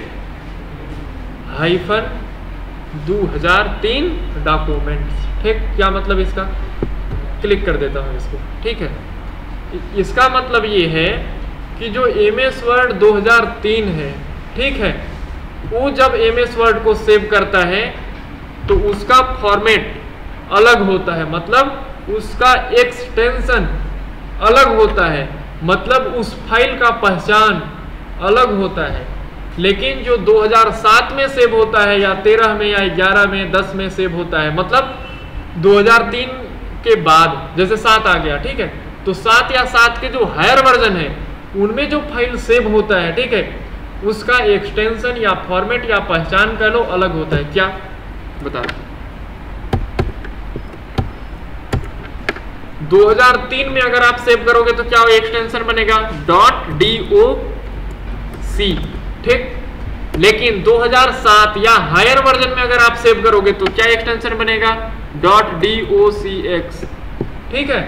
hyphen दो हजार तीन डॉक्यूमेंट्स, ठीक। क्या मतलब इसका? क्लिक कर देता हूँ इसको, ठीक है। इसका मतलब ये है कि जो एम एस वर्ड दो हजार तीन है, ठीक है, वो जब एम एस वर्ड को सेव करता है तो उसका फॉर्मेट अलग होता है, मतलब उसका एक्सटेंशन अलग होता है, मतलब उस फाइल का पहचान अलग होता है। लेकिन जो दो हजार सात में सेव होता है या तेरह में या ग्यारह में दस में सेव होता है, मतलब दो हजार तीन के बाद जैसे सात आ गया, ठीक है, तो सात या सात के जो हायर वर्जन है उनमें जो फाइल सेव होता है, ठीक है, उसका एक्सटेंशन या फॉर्मेट या पहचान कह लो अलग होता है। क्या बता? दो हजार तीन में अगर आप सेव करोगे तो क्या एक्सटेंशन बनेगा? डॉट डी ओ सी, ठीक। लेकिन दो हजार सात या हायर वर्जन में अगर आप सेव करोगे तो क्या एक्सटेंशन बनेगा? Dot D O C X, ठीक है,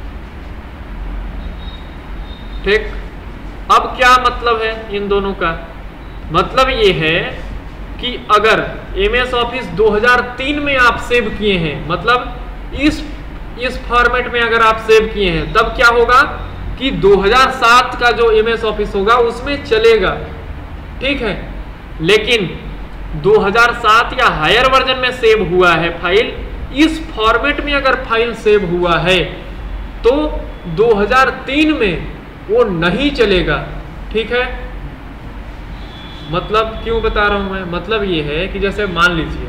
ठीक। अब क्या मतलब है इन दोनों का? मतलब ये है कि अगर एम एस ऑफिस दो हजार तीन में आप सेव किए हैं, मतलब इस इस फॉर्मेट में अगर आप सेव किए हैं, तब क्या होगा? कि दो हज़ार सात का जो एम एस ऑफिस होगा उसमें चलेगा, ठीक है। लेकिन दो हज़ार सात या हायर वर्जन में सेव हुआ है फाइल, इस फॉर्मेट में अगर फाइल सेव हुआ है तो दो हज़ार तीन में वो नहीं चलेगा, ठीक है। मतलब क्यों बता रहा हूं मैं, मतलब ये है कि जैसे मान लीजिए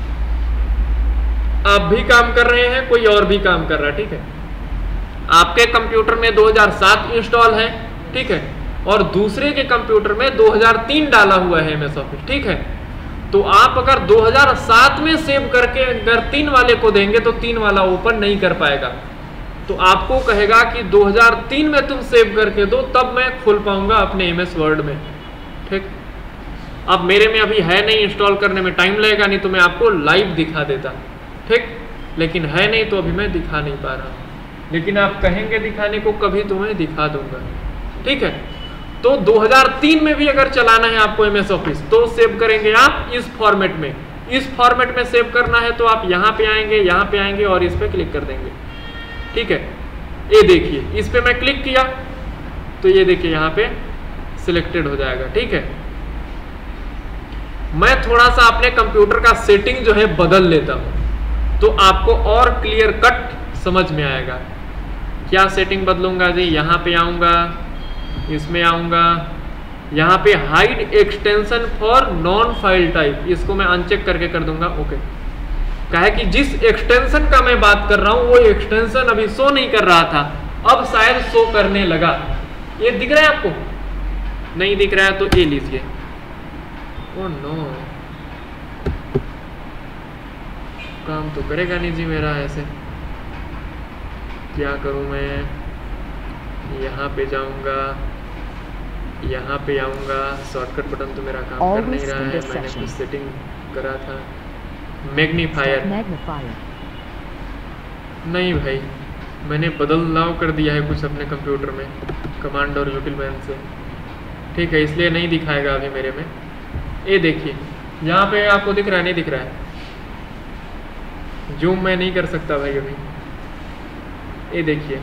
आप भी काम कर रहे हैं, कोई और भी काम कर रहा है, ठीक है। आपके कंप्यूटर में दो हज़ार सात इंस्टॉल है, ठीक है, और दूसरे के कंप्यूटर में दो हज़ार तीन डाला हुआ है एम एस ऑफिस, ठीक है। तो आप अगर दो हज़ार सात में सेव करके अगर तीन वाले को देंगे तो तीन वाला ओपन नहीं कर पाएगा, तो आपको कहेगा कि दो हज़ार तीन में तुम सेव करके दो, तब मैं खोल पाऊंगा अपने एम एस वर्ड में, ठीक। अब मेरे में अभी है नहीं, इंस्टॉल करने में टाइम लगेगा, नहीं तो मैं आपको लाइव दिखा देता, ठीक। लेकिन है नहीं तो अभी मैं दिखा नहीं पा रहा हूं, लेकिन आप कहेंगे दिखाने को, कभी तो मैं दिखा दूंगा, ठीक है। तो दो हज़ार तीन में भी अगर चलाना है आपको एम एस ऑफिस तो सेव करेंगे आप इस फॉर्मेट में। इस फॉर्मेट में सेव करना है तो आप यहाँ पे आएंगे, यहाँ पे आएंगे और इस पे क्लिक कर देंगे, ठीक है। ये देखिए, इस पे मैं क्लिक किया तो ये देखिए यहाँ पे सिलेक्टेड हो जाएगा, ठीक है। मैं थोड़ा सा अपने कंप्यूटर का सेटिंग जो है बदल लेता हूं तो आपको और क्लियर कट समझ में आएगा। क्या सेटिंग बदलूंगा जी, यहाँ पे आऊंगा, इसमें आऊंगा, यहाँ पे hide extension for known file type, इसको मैं अनचेक करके कर दूंगा, ओके। कहा है कि जिस एक्सटेंशन का मैं बात कर रहा हूं वो एक्सटेंशन अभी शो नहीं कर रहा था, अब शायद शो करने लगा। ये दिख रहा है आपको? नहीं दिख रहा है तो ये लीजिए। ओह नो, काम तो करेगा नहीं जी मेरा ऐसे। क्या करूं मैं? यहाँ पे जाऊंगा, यहाँ पे आऊंगा, शॉर्टकट बटन तो मेरा काम कर नहीं रहा है, मैंने कुछ सेटिंग करा था। मैग्नीफायर नहीं भाई, मैंने बदलाव कर दिया है कुछ अपने कंप्यूटर में कमांड और यूटिल बैन से, ठीक है, इसलिए नहीं दिखाएगा अभी मेरे में। ये देखिए यहाँ पे आपको दिख रहा है, नहीं दिख रहा है? जूम मैं नहीं कर सकता भाई अभी। ये देखिए,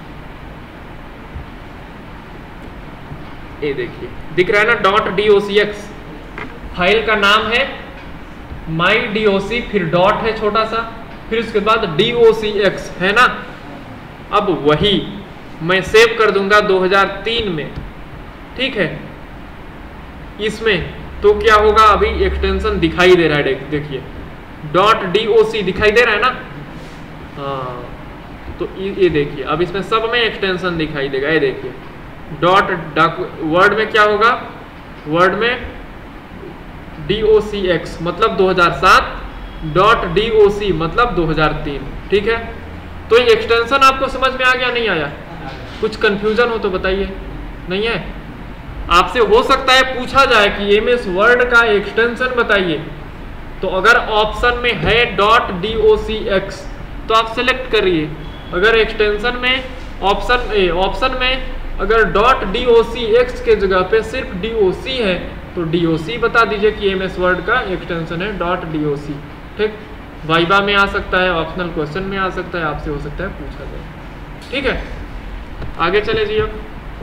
ये देखिए दिख रहा है ना, dot D O C X file का नाम है, माई डी ओ सी, फिर डॉट है छोटा सा, फिर उसके बाद डी ओ सी एक्स है ना। अब वही मैं सेव कर दूंगा दो हज़ार तीन में, ठीक है। इसमें तो क्या होगा, अभी एक्सटेंशन दिखाई दे रहा है, देखिए डॉट डी ओ सी दिखाई दे रहा है ना, हाँ। तो ये देखिए अब इसमें सब में एक्सटेंशन दिखाई देगा। ये देखिए डॉट वर्ड में क्या होगा, वर्ड में डी ओ सी एक्स मतलब दो हज़ार सात, डॉट डी ओ सी मतलब दो हज़ार तीन, ठीक है। तो ये एक्सटेंशन आपको समझ में आ गया, नहीं आया? कुछ कंफ्यूजन हो तो बताइए। नहीं है? आपसे हो सकता है पूछा जाए कि एम एस वर्ड का एक्सटेंशन बताइए, तो अगर ऑप्शन में है dot D O C X तो आप सेलेक्ट करिए। अगर एक्सटेंशन में ऑप्शन ऑप्शन में अगर dot D O C X के जगह पे सिर्फ डी ओ सी है तो डी ओ सी बता दीजिए कि एम एस वर्ड का एक्सटेंशन है डॉट डी ओ सी, ठीक। वाइवा में आ सकता है, ऑप्शनल क्वेश्चन में आ सकता है, आपसे हो सकता है पूछा जाए, ठीक है। आगे चले जी। अब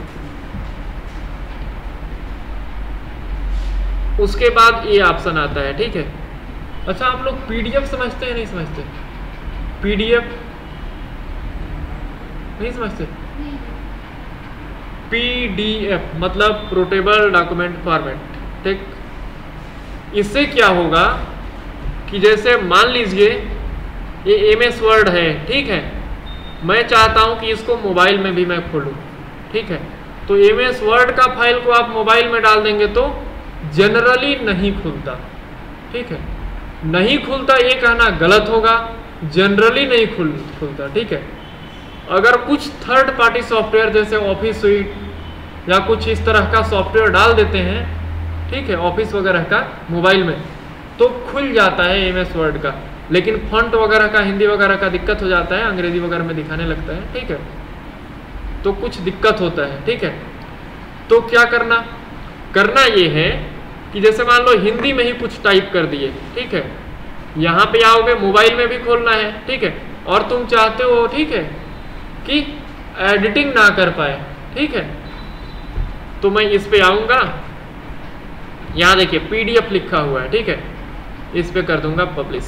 उसके बाद ये ऑप्शन आता है, ठीक है। अच्छा, आप लोग पीडीएफ समझते हैं नहीं समझते? पीडीएफ नहीं समझते? पीडीएफ मतलब पोर्टेबल डॉक्यूमेंट फॉर्मेट, ठीक। इससे क्या होगा कि जैसे मान लीजिए ये एम एस वर्ड है, ठीक है, मैं चाहता हूं कि इसको मोबाइल में भी मैं खोलूं, ठीक है। तो एम एस वर्ड का फाइल को आप मोबाइल में डाल देंगे तो जनरली नहीं खुलता, ठीक है। नहीं खुलता ये कहना गलत होगा, जनरली नहीं खुल खुलता, ठीक है। अगर कुछ थर्ड पार्टी सॉफ्टवेयर जैसे ऑफिस स्वीट या कुछ इस तरह का सॉफ्टवेयर डाल देते हैं, ठीक है, ऑफिस वगैरह का मोबाइल में, तो खुल जाता है एम एस वर्ड का। लेकिन फॉन्ट वगैरह का, हिंदी वगैरह का दिक्कत हो जाता है, अंग्रेजी वगैरह में दिखाने लगता है, ठीक है, तो कुछ दिक्कत होता है, ठीक है। तो क्या करना करना ये है कि जैसे मान लो हिंदी में ही कुछ टाइप कर दिए, ठीक है, यहाँ पे आओगे, मोबाइल में भी खोलना है, ठीक है, और तुम चाहते हो, ठीक है, कि एडिटिंग ना कर पाए, ठीक है, तो मैं इस पे आऊंगा, यहाँ देखिए पीडीएफ लिखा हुआ है, ठीक है, इस पे कर दूंगा पब्लिश,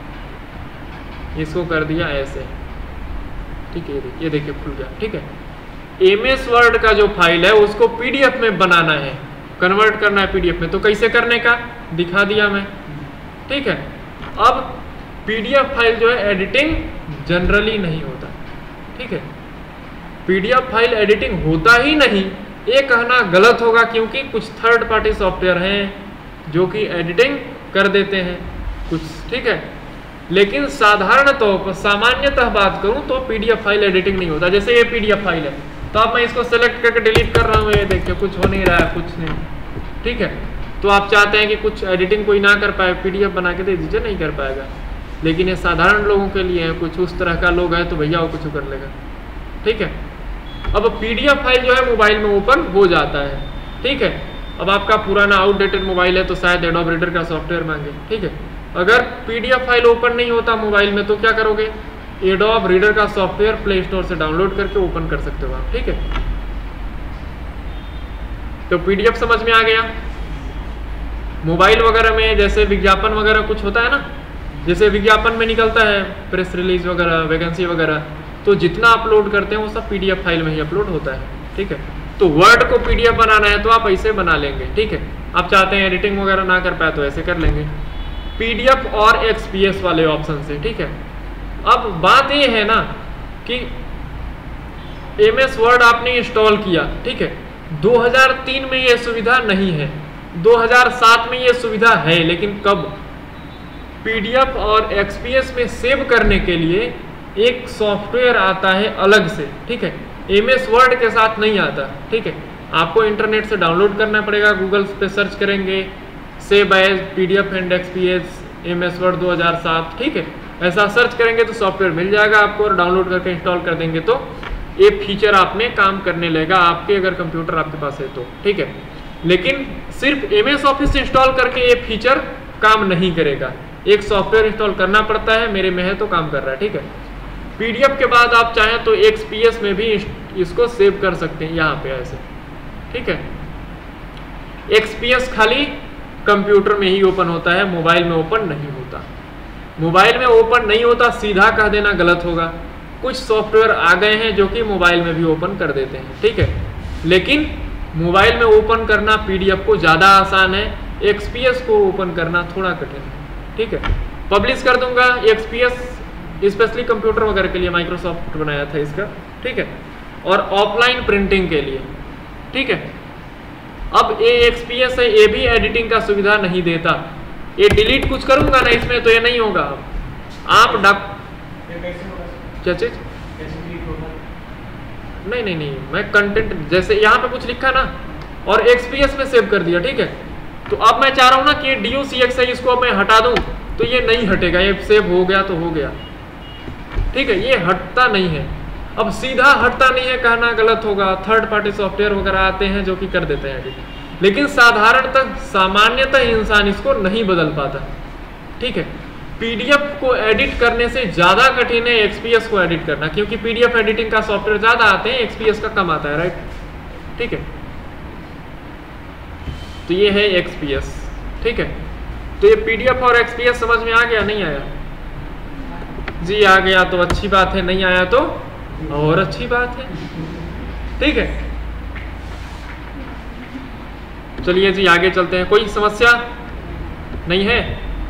इसको कर दिया ऐसे, ठीक है, ये देखिए खुल गया, ठीक है। एमएस वर्ड का जो फाइल है उसको पीडीएफ में बनाना है, कन्वर्ट करना है पीडीएफ में, तो कैसे करने का दिखा दिया मैं, ठीक है। अब पीडीएफ फाइल जो है एडिटिंग जनरली नहीं होता, ठीक है, पीडीएफ फाइल एडिटिंग होता ही नहीं, ये कहना गलत होगा, क्योंकि कुछ थर्ड पार्टी सॉफ्टवेयर हैं जो कि एडिटिंग कर देते हैं कुछ, ठीक है। लेकिन साधारण तौर पर सामान्यतः बात करूं तो पीडीएफ फाइल एडिटिंग नहीं होता। जैसे ये पीडीएफ फाइल है, तो अब मैं इसको सेलेक्ट करके डिलीट कर रहा हूँ, ये देखिए कुछ हो नहीं रहा है, कुछ नहीं, ठीक है। तो आप चाहते हैं कि कुछ एडिटिंग कोई ना कर पाए, पीडीएफ बना के दे दीजिए, नहीं कर पाएगा। लेकिन ये साधारण लोगों के लिए है, कुछ उस तरह का लोग है तो भैया वो कुछ कर लेगा, ठीक है। अब पीडीएफ फाइल जो है मोबाइल में ओपन हो जाता है, ठीक है। अब आपका पुराना आउटडेटेड मोबाइल है तो शायद एडोब रीडर का सॉफ्टवेयर मांगे, ठीक है। अगर पीडीएफ फाइल ओपन नहीं होता मोबाइल में तो क्या करोगे, एडोब रीडर का सॉफ्टवेयर प्ले स्टोर से डाउनलोड करके ओपन कर सकते हो आप, ठीक है। तो पीडीएफ समझ में आ गया। मोबाइल वगैरह में जैसे विज्ञापन वगैरह कुछ होता है ना, जैसे विज्ञापन में निकलता है प्रेस रिलीज वगैरह, वैकेंसी वगैरह, तो जितना अपलोड करते हैं वो सब पीडीएफ फाइल में ही अपलोड होता है, ठीक है। तो वर्ड को पीडीएफ बनाना है तो आप ऐसे बना लेंगे, ठीक है। आप चाहते हैं एडिटिंग वगैरह ना कर पाए तो ऐसे कर लेंगे, पीडीएफ और एक्सपीएस वाले ऑप्शन से, ठीक है। अब बात ये है ना कि एमएस वर्ड आपने इंस्टॉल किया, ठीक है, दो हज़ार तीन में ये सुविधा नहीं है, दो हज़ार सात में ये सुविधा है, लेकिन कब, पीडीएफ और एक्सपीएस में सेव करने के लिए एक सॉफ्टवेयर आता है अलग से, ठीक है, एमएस वर्ड के साथ नहीं आता, ठीक है। आपको इंटरनेट से डाउनलोड करना पड़ेगा, गूगल पे सर्च करेंगे save as PDF and XPS MS word दो हज़ार सात, ठीक है, ऐसा सर्च करेंगे तो सॉफ्टवेयर मिल जाएगा आपको, और डाउनलोड करके इंस्टॉल कर देंगे तो ये फीचर आप में काम करने लगेगा, आपके अगर कंप्यूटर आपके पास है तो, ठीक है। लेकिन सिर्फ एमएस ऑफिस इंस्टॉल करके ये फीचर काम नहीं करेगा, एक सॉफ्टवेयर इंस्टॉल करना पड़ता है, मेरे में है तो काम कर रहा है, ठीक है। पीडीएफ के बाद आप चाहें तो एक्सपीएस में भी इसको सेव कर सकते हैं, यहाँ पे ऐसे, ठीक है। एक्सपीएस खाली कंप्यूटर में ही ओपन होता है, मोबाइल में ओपन नहीं होता। मोबाइल में ओपन नहीं होता सीधा कह देना गलत होगा, कुछ सॉफ्टवेयर आ गए हैं जो कि मोबाइल में भी ओपन कर देते हैं, ठीक है। लेकिन मोबाइल में ओपन करना पीडीएफ को ज़्यादा आसान है, एक्सपीएस को ओपन करना थोड़ा कठिन है, ठीक है। पब्लिश कर दूंगा एक्सपीएस, स्पेशली कंप्यूटर वगैरह के लिए माइक्रोसॉफ्ट बनाया था इसका, ठीक है, और ऑफलाइन प्रिंटिंग के लिए, ठीक है। अब ये एक्सपीएस है, ये भी एडिटिंग का सुविधा नहीं देता, ये डिलीट कुछ करूंगा ना इसमें तो ये नहीं होगा। आप डॉक क्या चीज नहीं नहीं नहीं मैं कंटेंट जैसे यहाँ पे कुछ लिखा ना और एक्सपीएस में सेव कर दिया, ठीक है। तो अब मैं चाह रहा हूँ ना कि डी यू सी एक्स है, इसको अब मैं हटा दूं तो ये नहीं हटेगा, ये सेव हो गया तो हो गया, ठीक है, ये हटता नहीं है। अब सीधा हटता नहीं है कहना गलत होगा, थर्ड पार्टी सॉफ्टवेयर वगैरह आते हैं जो कि कर देते हैं एडिट, लेकिन साधारणतः सामान्यतः इंसान इसको नहीं बदल पाता, ठीक है। पीडीएफ को एडिट करने से ज़्यादा कठिन है एक्सपीएस को एडिट करना, क्योंकि पीडीएफ एडिटिंग का सॉफ्टवेयर ज़्यादा आते हैं, एक्सपीएस का कम आता है, राइट, ठीक है। तो ये है एक्सपीएस, ठीक है। तो ये पीडीएफ और एक्सपीएस समझ में आ गया, नहीं आया जी? आ गया तो अच्छी बात है, नहीं आया तो और अच्छी बात है, ठीक है। चलिए जी आगे चलते हैं, कोई समस्या नहीं है?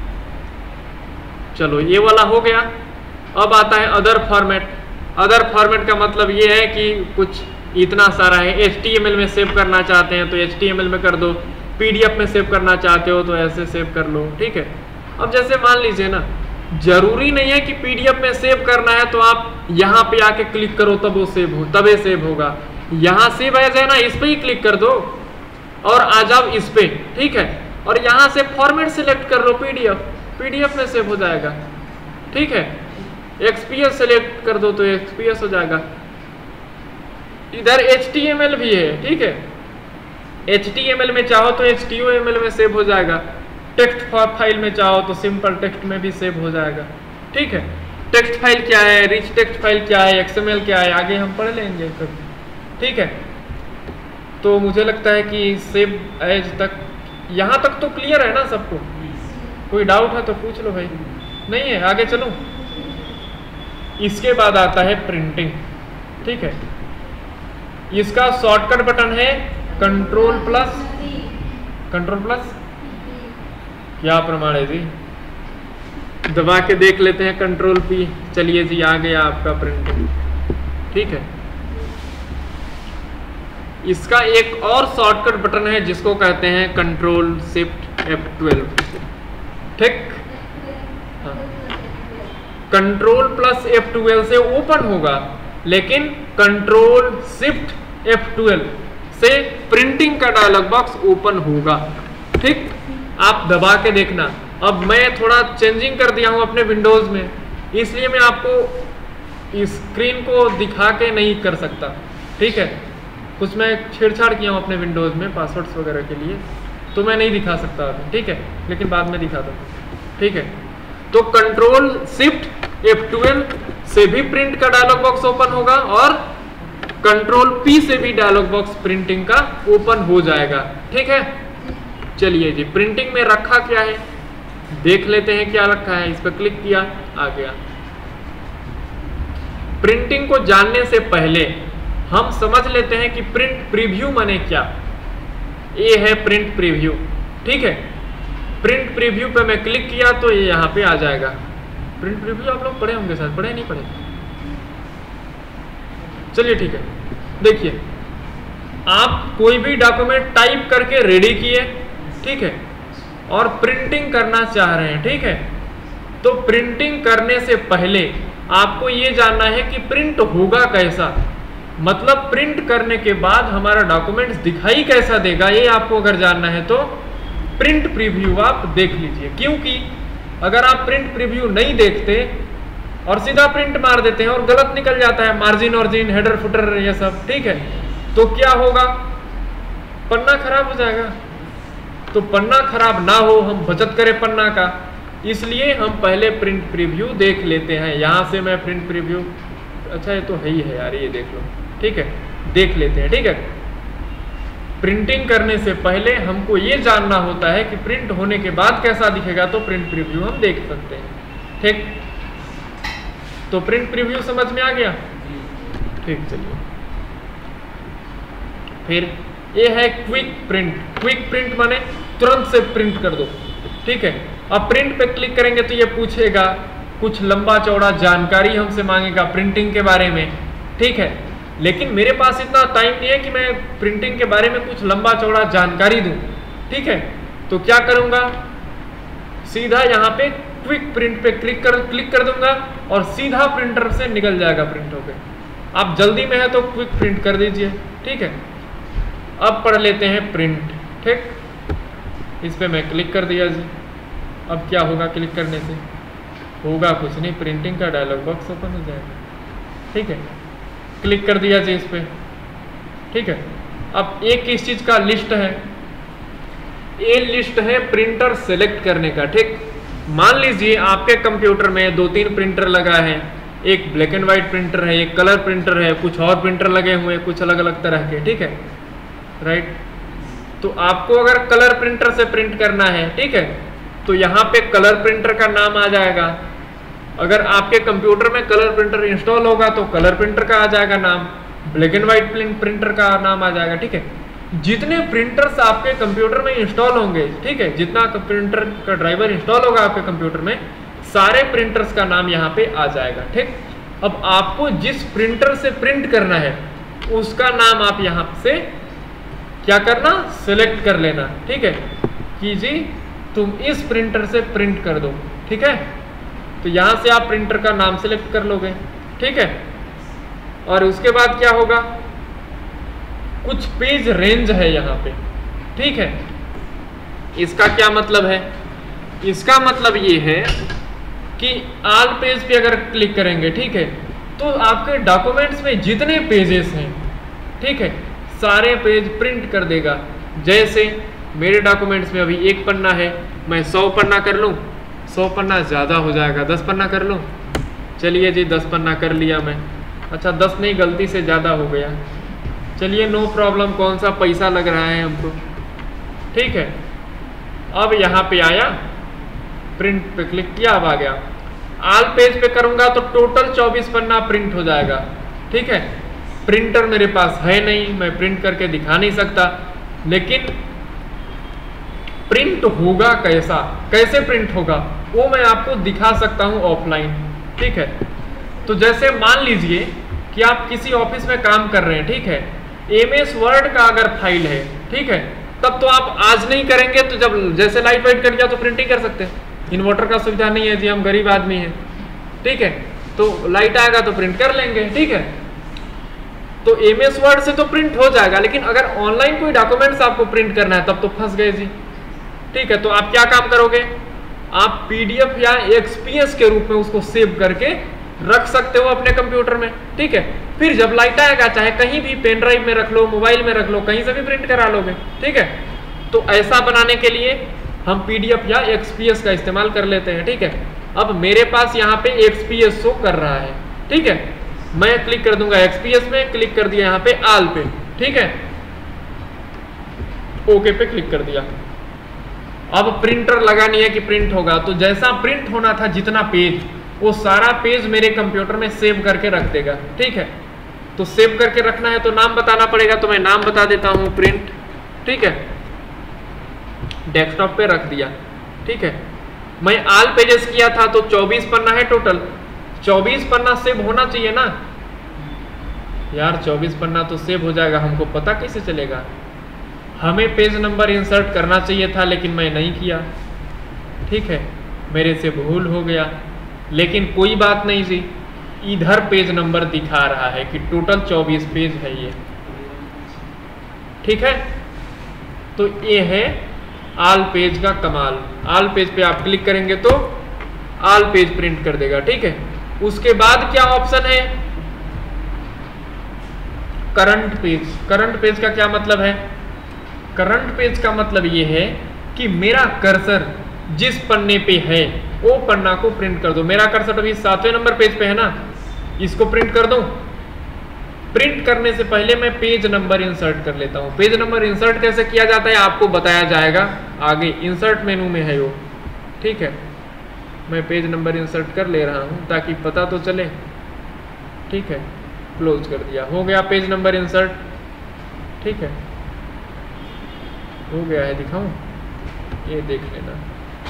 चलो ये वाला हो गया। अब आता है अदर फॉर्मेट। अदर फॉर्मेट का मतलब ये है कि कुछ इतना सारा है, एच टी एम एल में सेव करना चाहते हैं तो एच टी एम एल में कर दो, पीडीएफ में सेव करना चाहते हो तो ऐसे सेव कर लो, ठीक है। अब जैसे मान लीजिए ना, जरूरी नहीं है कि पीडीएफ में सेव करना है तो आप यहाँ पे आके क्लिक करो तब वो सेव हो, तबे सेव होगा। यहाँ सेव एज है ना, इस पे ही क्लिक कर दो और आ जाओ इस पे, ठीक है, और यहाँ से फॉर्मेट सिलेक्ट कर लो पीडीएफ, पीडीएफ में सेव हो जाएगा, ठीक है। एक्सपीएस सिलेक्ट कर दो तो एक्सपीएस हो जाएगा। इधर एच टी एम एल भी है, ठीक है, एच टी एम एल में चाहो तो H T O M L में सेव हो जाएगा, टेक्स्ट फाइल में चाहो तो सिंपल टेक्स्ट में भी सेव हो जाएगा, ठीक है। टेक्स्ट फाइल क्या है, रिच टेक्स्ट फाइल क्या है, एक्सएमएल क्या है, आगे हम पढ़ लेंगे कभी, ठीक है। तो मुझे लगता है कि सेव एज तक, यहाँ तक तो क्लियर है ना सबको? कोई डाउट है तो पूछ लो भाई। नहीं है, आगे चलो। इसके बाद आता है प्रिंटिंग, ठीक है। इसका शॉर्टकट बटन है कंट्रोल प्लस, कंट्रोल प्लस क्या प्रमाण है जी? दबा के देख लेते हैं, कंट्रोल पी। चलिए जी, आ गया आपका प्रिंटिंग, ठीक है। इसका एक और शॉर्टकट बटन है जिसको कहते हैं कंट्रोल शिफ्ट एफ ट्वेल्व, ठीक। हाँ, कंट्रोल प्लस एफ ट्वेल्व से ओपन होगा, लेकिन कंट्रोल शिफ्ट एफ ट्वेल्व से प्रिंटिंग का डायलॉग बॉक्स ओपन होगा, ठीक। आप दबा के देखना। अब मैं थोड़ा चेंजिंग कर दिया हूं अपने विंडोज में, इसलिए मैं आपको इस स्क्रीन को दिखा के नहीं कर सकता, ठीक है। कुछ मैं छेड़छाड़ किया हूं अपने विंडोज में पासवर्ड्स वगैरह के लिए, तो मैं नहीं दिखा सकता अभी, ठीक है, लेकिन बाद में दिखा दूंगा, ठीक है। तो कंट्रोल शिफ्ट एफ ट्वेल्व से भी प्रिंट का डायलॉग बॉक्स ओपन होगा और कंट्रोल पी से भी डायलॉग बॉक्स प्रिंटिंग का ओपन हो जाएगा, ठीक है। चलिए जी, प्रिंटिंग में रखा क्या है देख लेते हैं। क्या रखा है, इस पर क्लिक किया, आ गया। प्रिंटिंग को जानने से पहले हम समझ लेते हैं कि प्रिंट प्रीव्यू माने क्या। ये है प्रिंट प्रीव्यू, ठीक है। प्रिंट प्रीव्यू पे मैं क्लिक किया तो ये यहाँ पे आ जाएगा। प्रिंट प्रीव्यू आप लोग पढ़े होंगे शायद, पढ़े नहीं पढ़े? चलिए ठीक है, देखिए आप कोई भी डॉक्यूमेंट टाइप करके रेडी किए, ठीक है, और प्रिंटिंग करना चाह रहे हैं, ठीक है। तो प्रिंटिंग करने से पहले आपको ये जानना है कि प्रिंट होगा कैसा, मतलब प्रिंट करने के बाद हमारा डॉक्यूमेंट्स दिखाई कैसा देगा, ये आपको अगर जानना है तो प्रिंट प्रीव्यू आप देख लीजिए। क्योंकि अगर आप प्रिंट प्रीव्यू नहीं देखते और सीधा प्रिंट मार देते हैं और गलत निकल जाता है, मार्जिन ऑर्जिन हेडर फुटर ये सब, ठीक है, तो क्या होगा, पन्ना खराब हो जाएगा। तो पन्ना खराब ना हो, हम बचत करें पन्ना का, इसलिए हम पहले प्रिंट प्रीव्यू देख लेते हैं। यहां से मैं प्रिंट प्रीव्यू, अच्छा ये तो है ही है यार, ये देख लो, ठीक है, देख लेते हैं, ठीक है। प्रिंटिंग करने से पहले हमको ये जानना होता है कि प्रिंट होने के बाद कैसा दिखेगा, तो प्रिंट प्रीव्यू हम देख सकते हैं, ठीक। तो प्रिंट प्रीव्यू समझ में आ गया, ठीक। चलिए फिर ये है क्विक प्रिंट। क्विक प्रिंट माने तुरंत से प्रिंट कर दो, ठीक है। अब प्रिंट पे क्लिक करेंगे तो ये पूछेगा कुछ लंबा चौड़ा जानकारी हमसे मांगेगा प्रिंटिंग के बारे में, ठीक है। लेकिन मेरे पास इतना टाइम नहीं है कि मैं प्रिंटिंग के बारे में कुछ लंबा चौड़ा जानकारी दूं, ठीक है। तो क्या करूंगा, सीधा यहाँ पे क्विक प्रिंट पे क्लिक कर क्लिक कर दूंगा और सीधा प्रिंटर से निकल जाएगा प्रिंट होकर। आप जल्दी में है तो क्विक प्रिंट कर दीजिए, ठीक है। अब पढ़ लेते हैं प्रिंट, ठीक। इस पे मैं क्लिक कर दिया जी। अब क्या होगा क्लिक करने से, होगा कुछ नहीं, प्रिंटिंग का डायलॉग बॉक्स ओपन हो जाएगा, ठीक है। क्लिक कर दिया जी इस पे, ठीक है। अब एक किस चीज का लिस्ट है, ये लिस्ट है प्रिंटर सेलेक्ट करने का, ठीक। मान लीजिए आपके कंप्यूटर में दो तीन प्रिंटर लगा है, एक ब्लैक एंड व्हाइट प्रिंटर है, एक कलर प्रिंटर है, कुछ और प्रिंटर लगे हुए हैं, कुछ अलग अलग तरह के, ठीक है, राइट। तो आपको अगर कलर प्रिंटर से प्रिंट करना है, ठीक है, तो यहाँ पे कलर प्रिंटर का नाम आ जाएगा। अगर आपके कंप्यूटर में कलर प्रिंटर इंस्टॉल होगा तो कलर प्रिंटर का आ जाएगा नाम, ब्लैक एंड व्हाइट प्रिंटर का नाम आ जाएगा, ठीक है। जितने प्रिंटर्स आपके कंप्यूटर में इंस्टॉल होंगे, ठीक है, जितना प्रिंटर का ड्राइवर इंस्टॉल होगा आपके कंप्यूटर में, सारे प्रिंटर्स का नाम यहाँ पे आ जाएगा, ठीक। अब आपको जिस प्रिंटर से प्रिंट करना है उसका नाम आप यहाँ से क्या करना, सिलेक्ट कर लेना, ठीक है, कि जी तुम इस प्रिंटर से प्रिंट कर दो, ठीक है। तो यहां से आप प्रिंटर का नाम सिलेक्ट कर लोगे, ठीक है। और उसके बाद क्या होगा, कुछ पेज रेंज है यहाँ पे, ठीक है। इसका क्या मतलब है, इसका मतलब ये है कि ऑल पेज पे अगर क्लिक करेंगे, ठीक है, तो आपके डॉक्यूमेंट्स में जितने पेजेस हैं, ठीक है, सारे पेज प्रिंट कर देगा। जैसे मेरे डॉक्यूमेंट्स में अभी एक पन्ना है, मैं सौ पन्ना कर लूँ, सौ पन्ना ज़्यादा हो जाएगा, दस पन्ना कर लूँ, चलिए जी दस पन्ना कर लिया मैं, अच्छा दस नहीं गलती से ज़्यादा हो गया, चलिए नो प्रॉब्लम, कौन सा पैसा लग रहा है हमको, ठीक है। अब यहाँ पे आया, प्रिंट पे क्लिक किया, अब आ गया। आल पेज पे करूंगा तो टोटल चौबीस पन्ना प्रिंट हो जाएगा, ठीक है। प्रिंटर मेरे पास है नहीं, मैं प्रिंट करके दिखा नहीं सकता, लेकिन प्रिंट होगा कैसा, कैसे प्रिंट होगा वो मैं आपको दिखा सकता हूं ऑफलाइन, ठीक है। तो जैसे मान लीजिए कि आप किसी ऑफिस में काम कर रहे हैं, ठीक है, एमएस वर्ड का अगर फाइल है, ठीक है, तब तो आप आज नहीं करेंगे तो जब जैसे लाइट वाइट कट गया तो प्रिंटिंग कर सकते हैं। इन्वर्टर का सुविधा नहीं है जी, हम गरीब आदमी हैं, ठीक है, तो लाइट आएगा तो प्रिंट कर लेंगे, ठीक है। तो एमएस वर्ड से तो प्रिंट हो जाएगा, लेकिन अगर ऑनलाइन कोई डॉक्यूमेंट्स आपको प्रिंट करना है तब तो फंस गए जी, ठीक है। तो आप क्या काम करोगे, आप पीडीएफ या एक्सपीएस के रूप में उसको सेव करके रख सकते हो अपने कंप्यूटर में, ठीक है। फिर जब लाइट आएगा चाहे कहीं भी पेन ड्राइव में रख लो, मोबाइल में रख लो, कहीं से भी प्रिंट करा लोगे, ठीक है। तो ऐसा बनाने के लिए हम पीडीएफ या एक्सपीएस का इस्तेमाल कर लेते हैं, ठीक है। अब मेरे पास यहाँ पे एक्सपीएस शो कर रहा है, ठीक है, मैं क्लिक कर दूंगा एक्सपीएस में, क्लिक कर दिया यहाँ पे आल पे, ठीक है, ओके पे क्लिक कर दिया। अब प्रिंटर लगा नहीं है कि प्रिंट होगा, तो जैसा प्रिंट होना था जितना पेज, वो सारा पेज मेरे कंप्यूटर में सेव करके रख देगा, ठीक है। तो सेव करके रखना है तो नाम बताना पड़ेगा, तो मैं नाम बता देता हूं प्रिंट, ठीक है, डेस्कटॉप पे रख दिया, ठीक है। मैं आल पेजेस किया था तो चौबीस पन्ना है टोटल, चौबीस पन्ना सेव होना चाहिए ना यार, चौबीस पन्ना तो सेव हो जाएगा, हमको पता कैसे चलेगा, हमें पेज नंबर इंसर्ट करना चाहिए था लेकिन मैं नहीं किया, ठीक है, मेरे से भूल हो गया। लेकिन कोई बात नहीं जी, इधर पेज नंबर दिखा रहा है कि टोटल चौबीस पेज है ये, ठीक है। तो ये है आल पेज का कमाल। आल पेज पे आप क्लिक करेंगे तो आल पेज प्रिंट कर देगा, ठीक है। उसके बाद क्या ऑप्शन है, करंट पेज। करंट पेज का क्या मतलब है, करंट पेज का मतलब ये है कि मेरा कर्सर जिस पन्ने पे है वो पन्ना को प्रिंट कर दो। मेरा कर्सर अभी सातवें नंबर पेज पे है ना, इसको प्रिंट कर दूं। प्रिंट करने से पहले मैं पेज नंबर इंसर्ट कर लेता हूं। पेज नंबर इंसर्ट कैसे किया जाता है आपको बताया जाएगा आगे, इंसर्ट मेनू में है वो, ठीक है। मैं पेज नंबर इंसर्ट कर ले रहा हूं ताकि पता तो चले, ठीक है। क्लोज कर दिया, हो गया पेज नंबर इंसर्ट, ठीक है, हो गया है, दिखाऊं, ये देख लेना।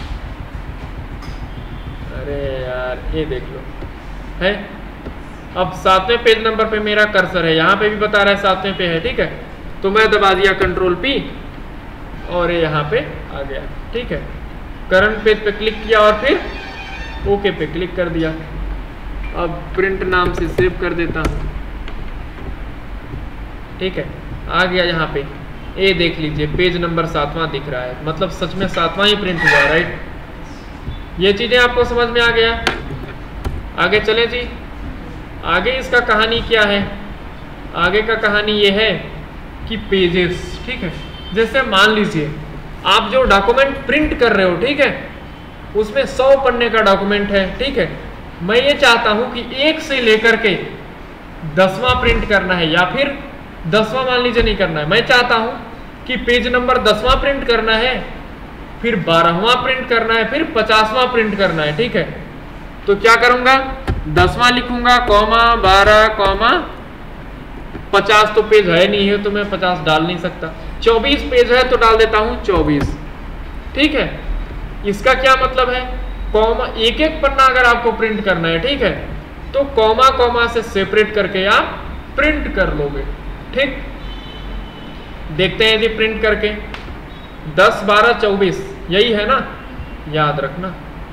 अरे यार ये देख लो है, अब सातवें पेज नंबर पे मेरा कर्सर है, यहाँ पे भी बता रहा है सातवें पे है, ठीक है। तो मैं दबा दिया कंट्रोल पी और ये यहाँ पे आ गया, ठीक है। करंट पेज पे क्लिक किया और फिर ओके पे क्लिक कर दिया। अब प्रिंट नाम से सेव कर देता हूँ, ठीक है, आ गया यहाँ पे। ये देख लीजिए पेज नंबर सातवां दिख रहा है, मतलब सच में सातवां ही प्रिंट हुआ, राइट। ये चीजें आपको समझ में आ गया। आगे चले जी, आगे इसका कहानी क्या है, आगे का कहानी ये है कि पेजेस, ठीक है। जैसे मान लीजिए आप जो डॉक्यूमेंट प्रिंट कर रहे हो, ठीक है, उसमें सौ पन्ने का डॉक्यूमेंट है, ठीक है। मैं ये चाहता हूं कि एक से लेकर के दसवां प्रिंट करना है, या फिर दसवां मान लीजिए नहीं करना है, मैं चाहता हूं कि पेज नंबर दसवां प्रिंट करना है, फिर बारहवां प्रिंट करना है, फिर पचासवां प्रिंट करना है, ठीक है। तो क्या करूंगा, दसवां लिखूंगा, कॉमा बारह कॉमा पचास, तो पेज है नहीं है तो मैं पचास डाल नहीं सकता। चौबीस पेज है तो डाल देता हूं चौबीस, ठीक है। इसका क्या मतलब है, कॉमा एक एक पन्ना अगर आपको प्रिंट करना है, ठीक है, तो कॉमा कॉमा से सेपरेट करके आप प्रिंट कर लोगे, ठीक। देखते हैं जी प्रिंट करके, दस बारह चौबीस यही है ना, याद रखना।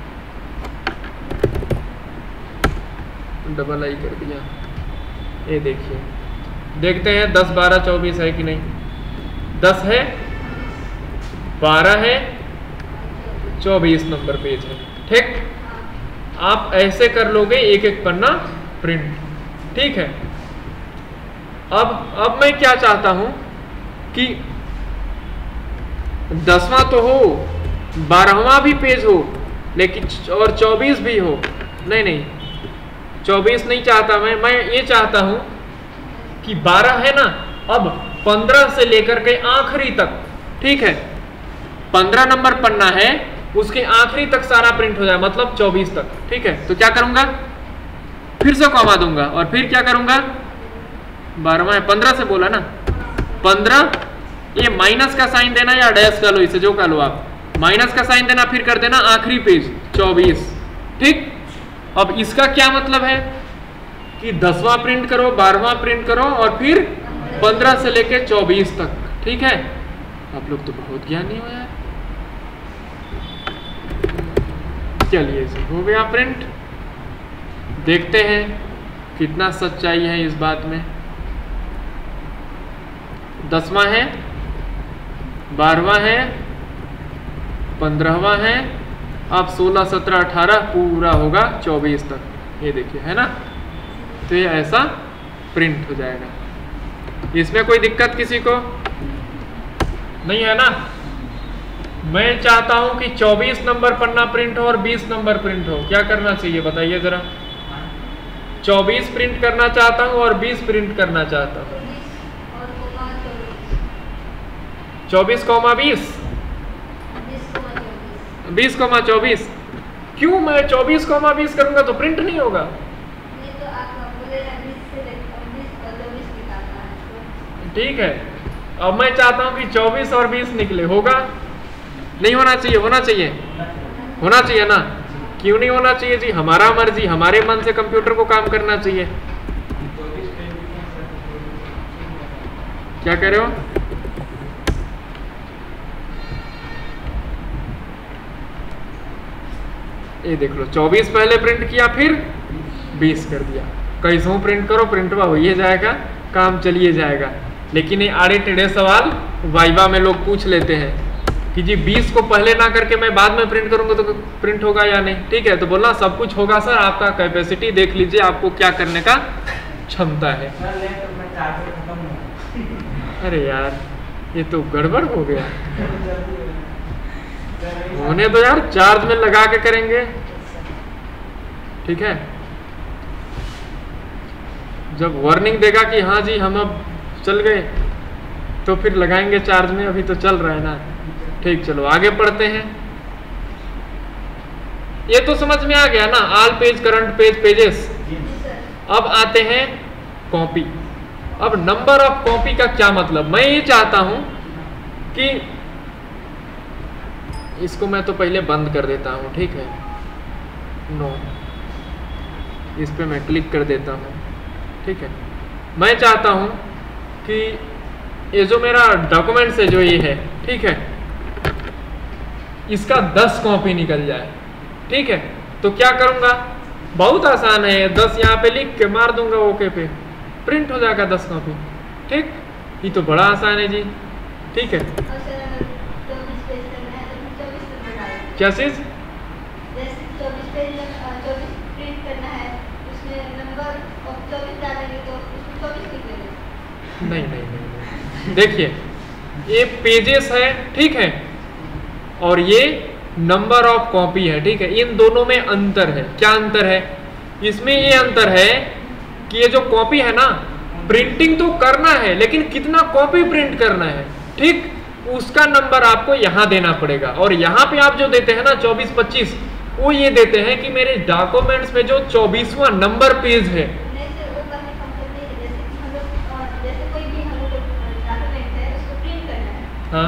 डबल आई कर दिया, ये देखिए, देखते हैं दस बारह चौबीस है कि नहीं। दस है, बारह है, चौबीस नंबर पेज है, ठीक। आप ऐसे कर लोगे एक एक पन्ना प्रिंट, ठीक है। अब अब मैं क्या चाहता हूं कि दसवां तो हो, बारहवां भी पेज हो, लेकिन और चौबीस भी हो। नहीं नहीं, चौबीस नहीं चाहता मैं मैं ये चाहता हूं कि बारह है ना, अब पंद्रह से लेकर के आखिरी तक, ठीक है, पंद्रह नंबर पन्ना है, उसके आखिरी तक सारा प्रिंट हो जाए, मतलब चौबीस तक, ठीक है। तो क्या करूंगा, फिर से कॉमा दूंगा और फिर क्या करूंगा, बारहवां है, पंद्रह से बोला ना, पंद्रह, ये माइनस का साइन देना या डैश का लो, इसे जो का लो आप, माइनस का साइन देना, फिर कर देना आखिरी पेज चौबीस, ठीक। अब इसका क्या मतलब है कि दसवां प्रिंट करो, बारहवां प्रिंट करो और फिर पंद्रह से लेके चौबीस तक, ठीक है। आप लोग तो बहुत ज्ञानी हो यार। चलिए जी, हो गया प्रिंट। देखते हैं कितना सच्चाई है इस बात में। दसवां है, बारहवां है, पंद्रहवां है, अब सोलह सत्रह अठारह पूरा होगा चौबीस तक, ये देखिए, है ना। तो ये ऐसा प्रिंट हो जाएगा। इसमें कोई दिक्कत किसी को नहीं है ना। मैं चाहता हूं कि चौबीस नंबर पन्ना प्रिंट हो और बीस नंबर प्रिंट हो, क्या करना चाहिए बताइए जरा। चौबीस प्रिंट करना चाहता हूं और बीस प्रिंट करना चाहता हूं। चौबीस कौमा बीस, बीस कौमा चौबीस। क्यों मैं चौबीस कौमा बीस करूंगा तो प्रिंट नहीं होगा? ठीक है, अब मैं चाहता हूं कि चौबीस और बीस निकले, होगा? नहीं होना चाहिए? होना चाहिए, होना चाहिए ना। क्यों नहीं होना चाहिए जी? हमारा मर्जी, हमारे मन से कंप्यूटर को काम करना चाहिए। क्या कह रहे हो? ये देख लो, चौबीस पहले प्रिंट किया, फिर बीस कर दिया। कैसों प्रिंट करो, प्रिंटवा हो ही जाएगा, काम चलिए जाएगा। लेकिन ये आड़े टेढ़े सवाल वाइवा में लोग पूछ लेते हैं कि जी बीस को पहले ना करके मैं बाद में प्रिंट करूंगा तो प्रिंट होगा या नहीं। ठीक है, तो बोलना सब कुछ होगा सर, आपका कैपेसिटी देख लीजिए, आपको क्या करने का क्षमता है। अरे यार, ये तो गड़बड़ हो गया। होने दो यार, चार्ज में लगा के करेंगे। ठीक है, जब वार्निंग देगा कि हाँ जी हम अब चल गए तो फिर लगाएंगे चार्ज में, अभी तो चल रहा है ना। ठीक, चलो आगे पढ़ते हैं। ये तो समझ में आ गया ना, all page, current page, pages. अब आते हैं कॉपी। अब नंबर ऑफ कॉपी का क्या मतलब? मैं ये चाहता हूं कि इसको मैं तो पहले बंद कर देता हूं, ठीक है, नो, इस पे मैं क्लिक कर देता हूं। ठीक है, मैं चाहता हूं कि ये जो मेरा डॉक्यूमेंट्स है, जो ये है, ठीक है, इसका दस कॉपी निकल जाए। ठीक है, तो क्या करूंगा? बहुत आसान है, दस यहाँ पे लिख के मार दूंगा ओके पे, प्रिंट हो जाएगा दस कॉपी। ठीक, ये तो बड़ा आसान है जी। ठीक है, क्या चीज? नहीं नहीं नहीं, देखिए ये पेजेस है, ठीक है, और ये नंबर ऑफ कॉपी है। ठीक है, इन दोनों में अंतर है। क्या अंतर है? इसमें ये अंतर है कि ये जो कॉपी है ना, प्रिंटिंग तो करना है, लेकिन कितना कॉपी प्रिंट करना है, ठीक, उसका नंबर आपको यहाँ देना पड़ेगा। और यहाँ पे आप जो देते हैं ना चौबीस पच्चीस, वो ये देते हैं कि मेरे डॉक्यूमेंट्स में जो चौबीसवां नंबर पेज है, हाँ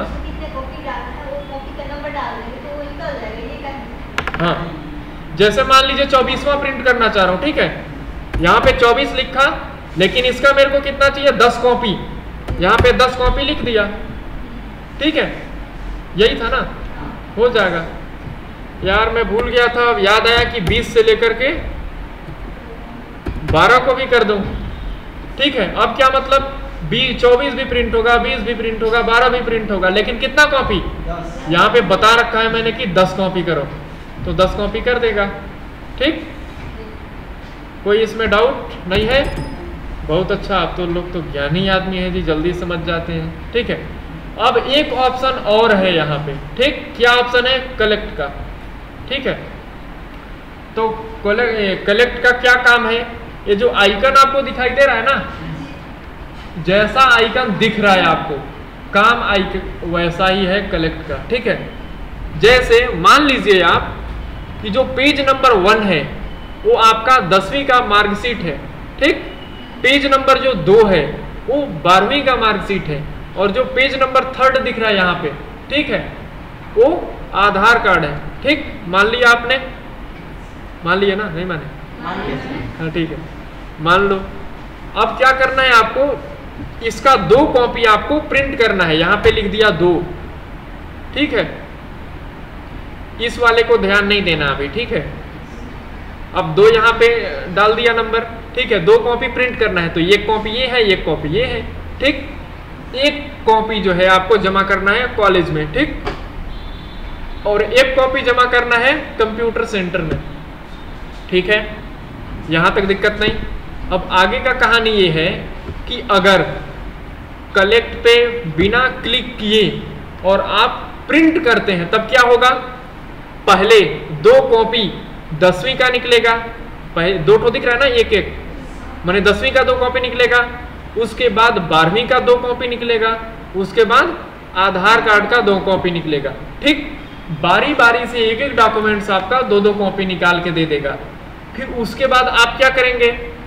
हाँ, जैसे मान लीजिए चौबीसवां प्रिंट करना चाह रहा हूँ, ठीक है, यहाँ पे चौबीस लिखा, लेकिन इसका मेरे को कितना चाहिए? दस कॉपी। यहाँ पे दस कॉपी लिख दिया, ठीक है, यही था ना, हो जाएगा। यार मैं भूल गया था, अब याद आया कि बीस से लेकर के बारह को भी कर दूं। ठीक है, अब क्या मतलब? बीस, चौबीस भी प्रिंट होगा, बीस भी प्रिंट होगा, बारह भी प्रिंट होगा, लेकिन कितना कॉपी? यहाँ पे बता रखा है मैंने कि दस कॉपी करो, तो दस कॉपी कर देगा। ठीक, कोई इसमें डाउट नहीं है? बहुत अच्छा, आप तो लोग तो ज्ञानी आदमी है जी, जल्दी समझ जाते हैं। ठीक है, अब एक ऑप्शन और है यहाँ पे। ठीक, क्या ऑप्शन है? कलेक्ट का। ठीक है, तो कलेक्ट का क्या काम है? ये जो आइकन आपको दिखाई दे रहा है ना, जैसा आइकन दिख रहा है आपको, काम आइकन वैसा ही है कलेक्ट का, ठीक है। जैसे मान लीजिए आप कि जो पेज नंबर वन है वो आपका दसवीं का मार्कशीट है, ठीक। पेज नंबर जो दो है वो बारहवीं का मार्कशीट है, और जो पेज नंबर थर्ड दिख रहा है यहाँ पे, ठीक है, वो आधार कार्ड है, ठीक। मान लिया आपने, मान लिया ना, नहीं माने? हाँ ठीक है, मान लो। अब क्या करना है आपको, इसका दो कॉपी आपको प्रिंट करना है, यहां पे लिख दिया दो, ठीक है। इस वाले को ध्यान नहीं देना अभी, ठीक है। अब दो यहां पे डाल दिया नंबर, ठीक है। दो कॉपी प्रिंट करना है, तो एक कॉपी ये है, एक कॉपी ये है, ठीक। एक कॉपी जो है आपको जमा करना है कॉलेज में, ठीक, और एक कॉपी जमा करना है कंप्यूटर सेंटर में, ठीक है। यहां तक दिक्कत नहीं। अब आगे का कहानी ये है कि अगर कलेक्ट पे बिना क्लिक किए और आप प्रिंट करते हैं तब क्या होगा, पहले दो कॉपी दसवीं का निकलेगा, पहले दो ठो दिख रहा है ना, एक एक माने दसवीं का दो कॉपी निकलेगा, उसके बाद बारहवीं का दो कॉपी निकलेगा, उसके बाद आधार कार्ड का दो कॉपी निकलेगा, ठीक। बारी बारी से एक एक डॉक्यूमेंट्स आपका दो दो कॉपी निकाल के दे देगा। फिर उसके बाद आप क्या करेंगे,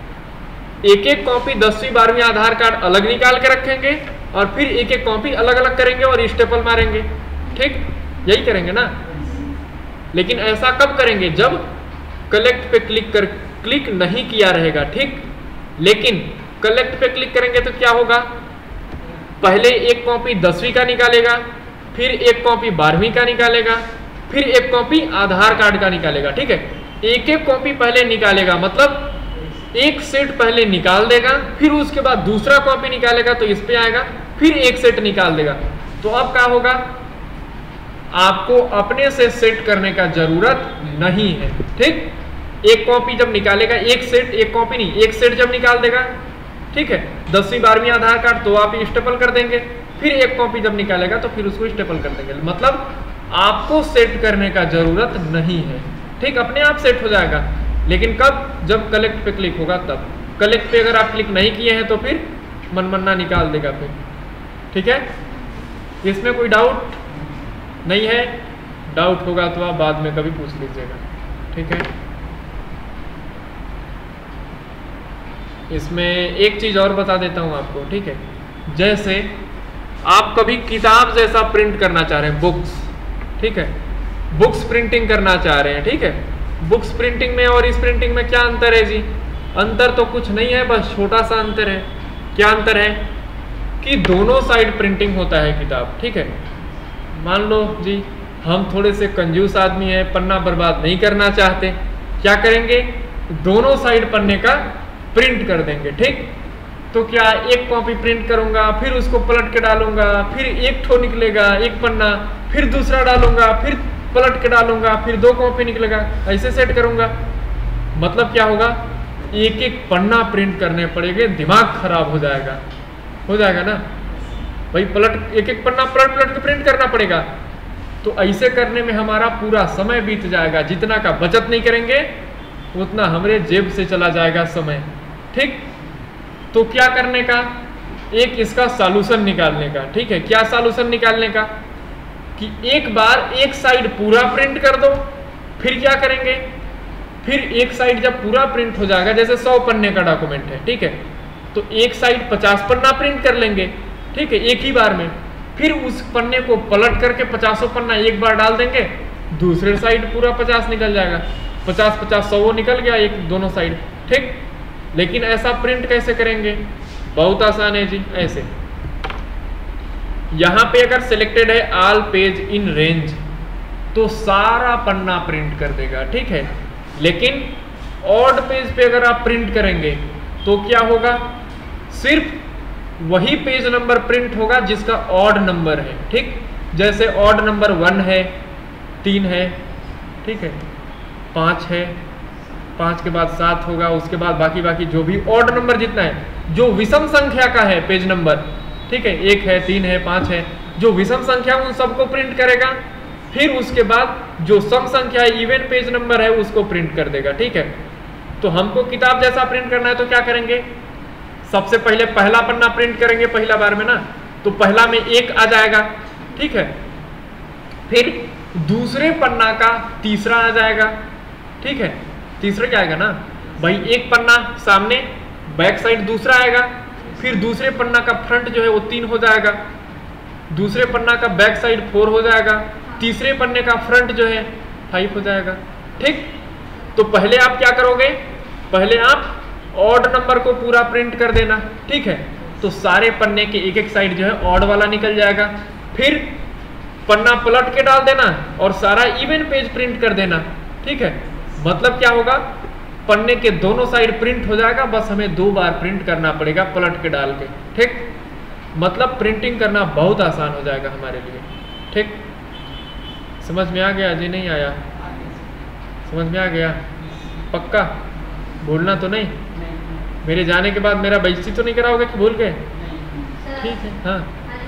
एक एक कॉपी दसवीं बारहवीं आधार कार्ड अलग निकाल के रखेंगे, और फिर एक एक कॉपी अलग अलग करेंगे और स्टेपल मारेंगे, ठीक। यही करेंगे ना। लेकिन ऐसा कब करेंगे, जब कलेक्ट पे क्लिक कर क्लिक नहीं किया रहेगा, ठीक। लेकिन कलेक्ट पे क्लिक करेंगे तो क्या होगा, पहले एक कॉपी दसवीं का निकालेगा, फिर एक कॉपी बारहवीं का निकालेगा, फिर एक कॉपी आधार कार्ड का निकालेगा, ठीक है। एक एक कॉपी पहले निकालेगा, मतलब एक सेट पहले निकाल देगा, फिर उसके बाद दूसरा कॉपी निकालेगा तो इस पे आएगा, फिर एक सेट निकाल देगा। तो अब क्या होगा, आपको अपने से सेट करने का जरूरत नहीं है, ठीक। एक कॉपी जब निकालेगा, एक सेट, एक कॉपी नहीं, एक सेट जब निकाल देगा, ठीक है, दसवीं बारहवीं आधार कार्ड तो आप स्टेपल कर देंगे, फिर एक कॉपी जब निकालेगा तो फिर उसको स्टेपल कर देंगे। मतलब आपको सेट करने का जरूरत नहीं है, ठीक, अपने आप सेट हो जाएगा। लेकिन कब, जब कलेक्ट पे क्लिक होगा तब। कलेक्ट पे अगर आप क्लिक नहीं किए हैं तो फिर मनमन्ना निकाल देगा फिर, ठीक है। इसमें कोई डाउट नहीं है, डाउट होगा तो आप बाद में कभी पूछ लीजिएगा, ठीक है। इसमें एक चीज और बता देता हूं आपको, ठीक है। जैसे आप कभी किताब जैसा प्रिंट करना चाह रहे हैं, बुक्स, ठीक है, बुक्स प्रिंटिंग करना चाह रहे हैं, ठीक है। बुक्स प्रिंटिंग में और इस प्रिंटिंग में क्या अंतर है जी, अंतर तो कुछ नहीं है, बस छोटा सा अंतर है। क्या अंतर है कि दोनों साइड प्रिंटिंग होता है किताब, ठीक है। मान लो जी हम थोड़े से कंजूस आदमी हैं, पन्ना बर्बाद नहीं करना चाहते, क्या करेंगे, दोनों साइड पन्ने का प्रिंट कर देंगे, ठीक। तो क्या एक कॉपी प्रिंट करूंगा, फिर उसको पलट के डालूंगा, फिर एक ठो निकलेगा एक पन्ना, फिर दूसरा डालूंगा, फिर पलट के डालूंगा, फिर दो कॉपी निकलेगा, ऐसे सेट करूंगा। मतलब क्या होगा, एक एक पन्ना प्रिंट करने पड़ेंगे, दिमाग खराब हो जाएगा, हो जाएगा ना भाई, पलट एक एक पन्ना पलट पलट के प्रिंट करना पड़ेगा। तो ऐसे करने में हमारा पूरा समय बीत जाएगा, जितना का बचत नहीं करेंगे उतना हमारे जेब से चला जाएगा समय, ठीक। तो क्या करने का, एक इसका सॉल्यूशन निकालने का, ठीक है। क्या सॉल्यूशन निकालने का कि एक बार एक साइड पूरा प्रिंट कर दो, फिर क्या करेंगे, फिर एक साइड जब पूरा प्रिंट हो जाएगा, जैसे सौ पन्ने का डॉक्यूमेंट है, ठीक है, तो एक साइड पचास पन्ना प्रिंट कर लेंगे, ठीक है, एक ही बार में। फिर उस पन्ने को पलट करके पचासों पन्ना एक बार डाल देंगे, दूसरे साइड पूरा पचास निकल जाएगा, पचास पचास सौ निकल गया एक दोनों साइड, ठीक। लेकिन ऐसा प्रिंट कैसे करेंगे, बहुत आसान है जी। ऐसे यहां पे अगर सिलेक्टेड है ऑल पेज इन रेंज तो सारा पन्ना प्रिंट कर देगा, ठीक है। लेकिन ऑड पेज पे अगर आप प्रिंट करेंगे तो क्या होगा, सिर्फ वही पेज नंबर प्रिंट होगा जिसका ऑड नंबर है, ठीक। जैसे ऑड नंबर वन है, तीन है, ठीक है, पाँच है, पाँच के बाद सात होगा, उसके बाद बाकी बाकी जो भी ऑड नंबर जितना है, जो विषम संख्या का है पेज नंबर, ठीक है, एक है, तीन है, पाँच है, जो विषम संख्या उन सबको प्रिंट करेगा। फिर उसके बाद जो सम संख्या है, इवन पेज नंबर है, उसको प्रिंट कर देगा, ठीक है। तो हमको किताब जैसा प्रिंट करना है तो क्या करेंगे, सबसे पहले पहला पन्ना प्रिंट करेंगे पहला बार में ना, तो पहला में एक आ जाएगा, ठीक है। फिर दूसरे पन्ना का तीसरा आ जाएगा, ठीक है, तीसरा क्या आएगा ना भाई, एक पन्ना सामने, बैक साइड दूसरा आएगा, फिर दूसरे पन्ना का फ्रंट जो है वो तीन हो जाएगा, दूसरे पन्ना का बैक साइड फोर हो जाएगा, तीसरे पन्ने का फ्रंट जो है फाइव हो जाएगा, ठीक। तो पहले आप क्या करोगे, पहले आप ऑड नंबर को पूरा प्रिंट कर देना, ठीक है। तो सारे पन्ने के एक एक साइड जो है ऑड वाला निकल जाएगा, फिर पन्ना पलट के डाल देना और सारा इवन पेज प्रिंट कर देना, ठीक है। मतलब क्या होगा, पन्ने के दोनों साइड प्रिंट हो जाएगा, बस हमें दो बार प्रिंट करना पड़ेगा पलट के डाल के, ठीक। मतलब प्रिंटिंग करना बहुत आसान हो जाएगा हमारे लिए, ठीक। समझ में आ गया जी, नहीं आया? समझ में आ गया पक्का? भूलना तो नहीं? मेरे जाने के बाद मेरा बेइज्जती तो नहीं कराओगे कि भूल गए? ठीक है, हाँ।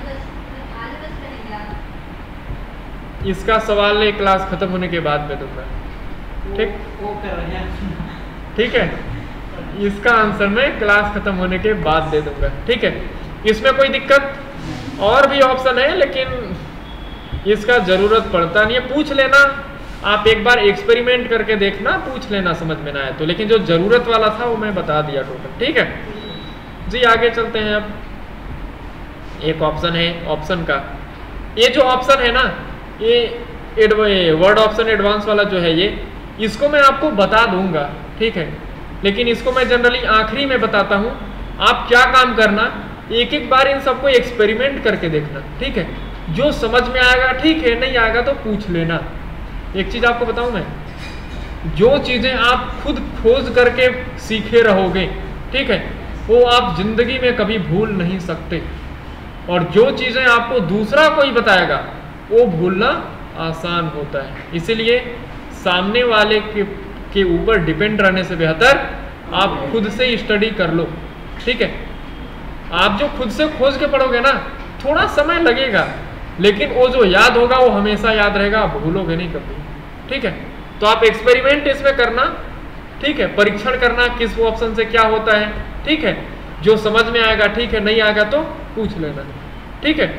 इसका सवाल एक क्लास खत्म होने के बाद में दूंगा, ठीक ठीक है। इसका आंसर मैं क्लास खत्म होने के बाद दे दूंगा, ठीक है। इसमें कोई दिक्कत और भी ऑप्शन है, लेकिन इसका जरूरत पड़ता नहीं है, पूछ लेना आप एक बार एक्सपेरिमेंट करके देखना, पूछ लेना समझ में ना आए तो, लेकिन जो जरूरत वाला था वो मैं बता दिया टोटल, ठीक है जी। आगे चलते हैं। अब एक ऑप्शन है ऑप्शन का, ये जो ऑप्शन है ना, ये वर्ड ऑप्शन एडवांस वाला जो है, ये इसको मैं आपको बता दूंगा, ठीक है। लेकिन इसको मैं जनरली आखिरी में बताता हूं। आप क्या काम करना, एक एक बार इन सबको एक्सपेरिमेंट करके देखना, ठीक है। जो समझ में आएगा ठीक है, नहीं आएगा तो पूछ लेना। एक चीज आपको बताऊं मैं, जो चीजें आप खुद खोज करके सीखे रहोगे, ठीक है, वो आप जिंदगी में कभी भूल नहीं सकते, और जो चीजें आपको दूसरा कोई बताएगा वो भूलना आसान होता है। इसीलिए सामने वाले के के ऊपर डिपेंड रहने से बेहतर आप खुद से स्टडी कर लो, ठीक है। आप जो खुद से खोज के पढ़ोगे ना, थोड़ा समय लगेगा, लेकिन वो जो याद होगा वो हमेशा याद रहेगा, आप भूलोगे नहीं कभी, ठीक है। तो आप एक्सपेरिमेंट इसमें करना, ठीक है, परीक्षण करना किस ऑप्शन से क्या होता है, ठीक है। जो समझ में आएगा ठीक है, नहीं आएगा तो पूछ लेना, ठीक है।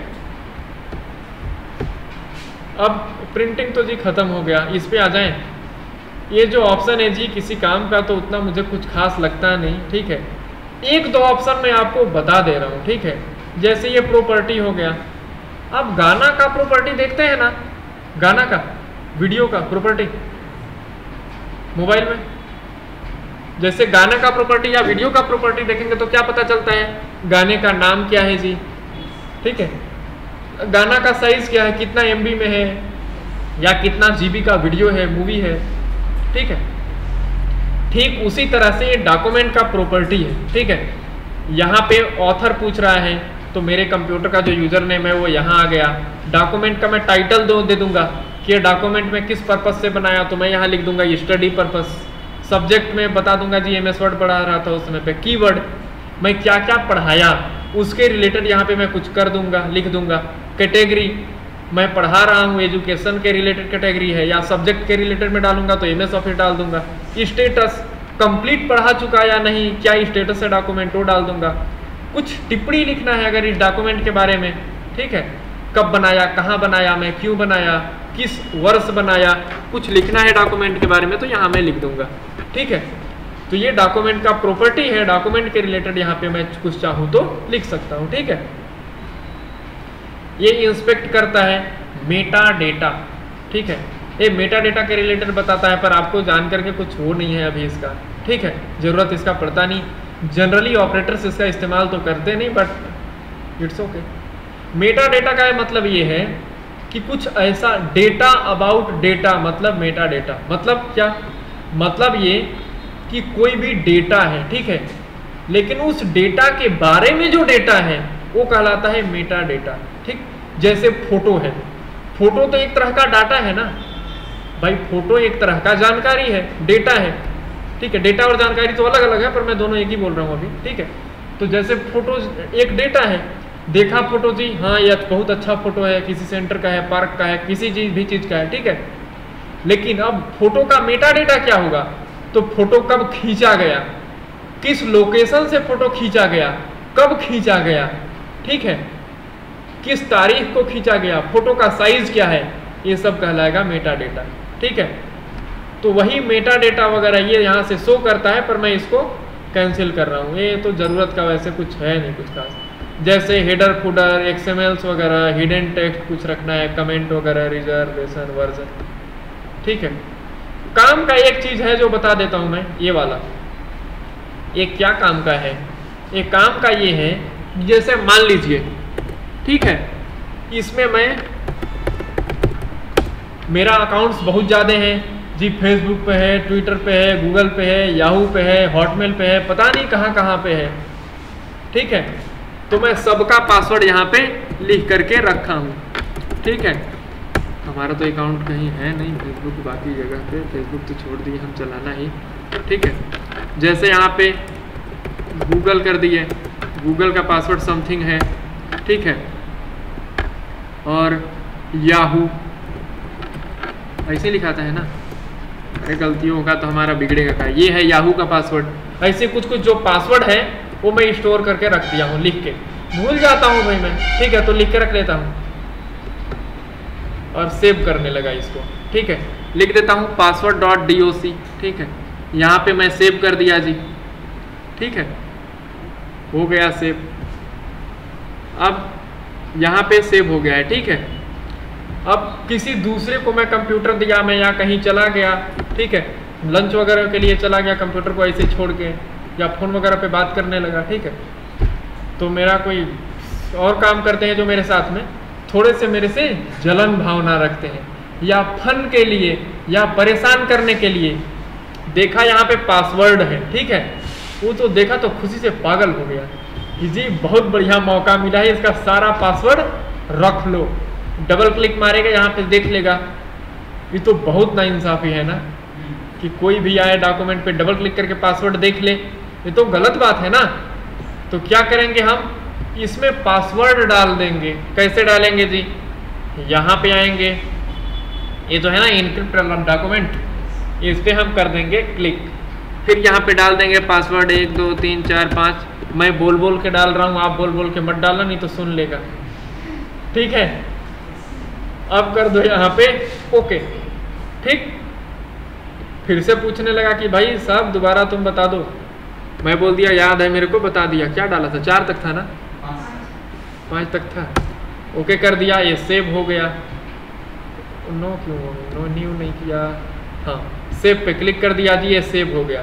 अब प्रिंटिंग तो जी खत्म हो गया, इस पे आ जाएं। ये जो ऑप्शन है जी किसी काम का तो उतना मुझे कुछ खास लगता नहीं, ठीक है। एक दो ऑप्शन मैं आपको बता दे रहा हूँ, ठीक है। जैसे ये प्रॉपर्टी हो गया, आप गाना का प्रॉपर्टी देखते हैं ना, गाना का वीडियो का प्रॉपर्टी मोबाइल में, जैसे गाना का प्रॉपर्टी या वीडियो का प्रॉपर्टी देखेंगे तो क्या पता चलता है, गाने का नाम क्या है जी, ठीक है, गाना का साइज क्या है, कितना एमबी में है, या कितना जीबी का वीडियो है, मूवी है, ठीक है। ठीक उसी तरह से ये डॉक्यूमेंट का प्रॉपर्टी है, ठीक है। यहाँ पे ऑथर पूछ रहा है तो मेरे कंप्यूटर का जो यूजर नेम है वो यहाँ आ गया। डॉक्यूमेंट का मैं टाइटल दो दे दूंगा कि ये डॉक्यूमेंट में किस पर्पस से बनाया, तो मैं यहाँ लिख दूंगा स्टडी पर्पस। सब्जेक्ट में बता दूंगा जी एम एस वर्ड पढ़ा रहा था उस समय पे। कीवर्ड मैं क्या क्या पढ़ाया उसके रिलेटेड यहाँ पे मैं कुछ कर दूंगा, लिख दूंगा। कैटेगरी मैं पढ़ा रहा हूँ, एजुकेशन के रिलेटेड कैटेगरी है या सब्जेक्ट के रिलेटेड में डालूंगा तो एम एस ऑफिस डाल दूंगा। स्टेटस कंप्लीट पढ़ा चुका या नहीं, क्या स्टेटस है डॉक्यूमेंट, वो डाल दूंगा। कुछ टिप्पणी लिखना है अगर इस डॉक्यूमेंट के बारे में, ठीक है, कब बनाया, कहाँ बनाया, मैं क्यों बनाया, किस वर्ष बनाया, कुछ लिखना है डॉक्यूमेंट के बारे में तो यहाँ मैं लिख दूंगा, ठीक है। तो ये डॉक्यूमेंट का प्रॉपर्टी है, डॉक्यूमेंट के रिलेटेड यहाँ पे मैं कुछ चाहूँ तो लिख सकता हूँ, ठीक है। ये इंस्पेक्ट करता है मेटा डेटा, ठीक है। ये मेटा डेटा के रिलेटेड बताता है, पर आपको जान करके कुछ वो नहीं है अभी इसका, ठीक है, जरूरत इसका पड़ता नहीं। जनरली ऑपरेटर्स इसका इस्तेमाल तो करते नहीं, but it's okay. Metadata का मतलब ये है कि कुछ ऐसा डेटा अबाउट डेटा, मतलब मेटा डेटा मतलब क्या, मतलब ये कि कोई भी डेटा है, ठीक है, लेकिन उस डेटा के बारे में जो डेटा है वो कहलाता है मेटा डेटा, ठीक। जैसे फोटो है, फोटो तो एक तरह का डाटा है ना भाई, फोटो एक तरह का जानकारी है, डेटा है, ठीक है। डेटा और जानकारी तो अलग अलग है, पर मैं दोनों एक ही बोल रहा हूँ अभी, ठीक है। तो जैसे फोटो एक डेटा है, देखा फोटो जी, हाँ ये बहुत अच्छा फोटो है, किसी सेंटर का है, पार्क का है, किसी चीज भी चीज का है, ठीक है। लेकिन अब फोटो का मेटा डेटा क्या होगा, तो फोटो कब खींचा गया, किस लोकेशन से फोटो खींचा गया, कब खींचा गया, ठीक है, किस तारीख को खींचा गया, फोटो का साइज क्या है, ये सब कहलाएगा मेटा डेटा। ठीक है, तो वही मेटा डेटा वगैरह ये यहाँ से शो करता है, पर मैं इसको कैंसिल कर रहा हूँ। ये तो ज़रूरत का वैसे कुछ है नहीं कुछ खास, जैसे हेडर फुडर एक्सएमएल्स वगैरह, हिडन टेक्स्ट कुछ रखना है, कमेंट वगैरह, रिजर्वेशन वर्जन। ठीक है, काम का एक चीज़ है जो बता देता हूँ मैं, ये वाला। ये क्या काम का है? ये काम का ये है, जैसे मान लीजिए, ठीक है, इसमें मैं मेरा अकाउंट्स बहुत ज़्यादा हैं जी, फेसबुक पे है, ट्विटर पे है, गूगल पे है, याहू पे है, हॉटमेल पे है, पता नहीं कहाँ कहाँ पे है। ठीक है, तो मैं सबका पासवर्ड यहाँ पे लिख करके रखा हूँ। ठीक है, हमारा तो अकाउंट कहीं है नहीं फेसबुक, बाकी जगह पे, फेसबुक तो छोड़ दिए हम चलाना ही। ठीक है, जैसे यहाँ पे गूगल कर दिए, गूगल का पासवर्ड समथिंग है। ठीक है, और याहू ऐसे लिखाता है ना, अरे गलतियों का तो हमारा बिगड़ेगा का। ये है याहू का पासवर्ड। ऐसे कुछ कुछ जो पासवर्ड है वो मैं स्टोर करके रख दिया हूँ, लिख के। भूल जाता हूँ भाई मैं, ठीक है, तो लिख के रख लेता हूँ और सेव करने लगा इसको। ठीक है, लिख देता हूँ password dot D O C. ठीक है, यहाँ पे मैं सेव कर दिया जी। ठीक है, हो गया सेव। अब यहाँ पे सेव हो गया है। ठीक है, अब किसी दूसरे को मैं कंप्यूटर दिया, मैं या कहीं चला गया, ठीक है, लंच वगैरह के लिए चला गया, कंप्यूटर को ऐसे छोड़ के, या फ़ोन वगैरह पे बात करने लगा। ठीक है, तो मेरा कोई और काम करते हैं जो मेरे साथ में थोड़े से मेरे से जलन भावना रखते हैं, या फन के लिए या परेशान करने के लिए, देखा यहाँ पे पासवर्ड है। ठीक है, वो तो देखा तो खुशी से पागल हो गया कि जी बहुत बढ़िया मौका मिला है, इसका सारा पासवर्ड रख लो। डबल क्लिक मारेगा, यहाँ पे देख लेगा। ये तो बहुत नाइंसाफी है ना कि कोई भी आए डॉक्यूमेंट पे डबल क्लिक करके पासवर्ड देख ले, ये तो गलत बात है ना। तो क्या करेंगे हम, इसमें पासवर्ड डाल देंगे। कैसे डालेंगे जी, यहाँ पे आएंगे, ये जो है ना इनक्रिप्ट डॉक्यूमेंट, इस पे हम कर देंगे क्लिक, फिर यहाँ पे डाल देंगे पासवर्ड एक दो तीन चार पाँच। मैं बोल बोल के डाल रहा हूँ, आप बोल बोल के मत डालना, नहीं तो सुन लेगा। ठीक है, अब कर दो यहाँ पे ओके। ठीक, फिर से पूछने लगा कि भाई साहब दोबारा तुम बता दो। मैं बोल दिया याद है मेरे को, बता दिया। क्या डाला था, चार तक था ना, पाँच तक था। ओके कर दिया, ये सेव हो गया। नो क्यों हो गया, नो न्यू नहीं किया, हाँ सेव पे क्लिक कर दिया जी, ये सेव हो गया।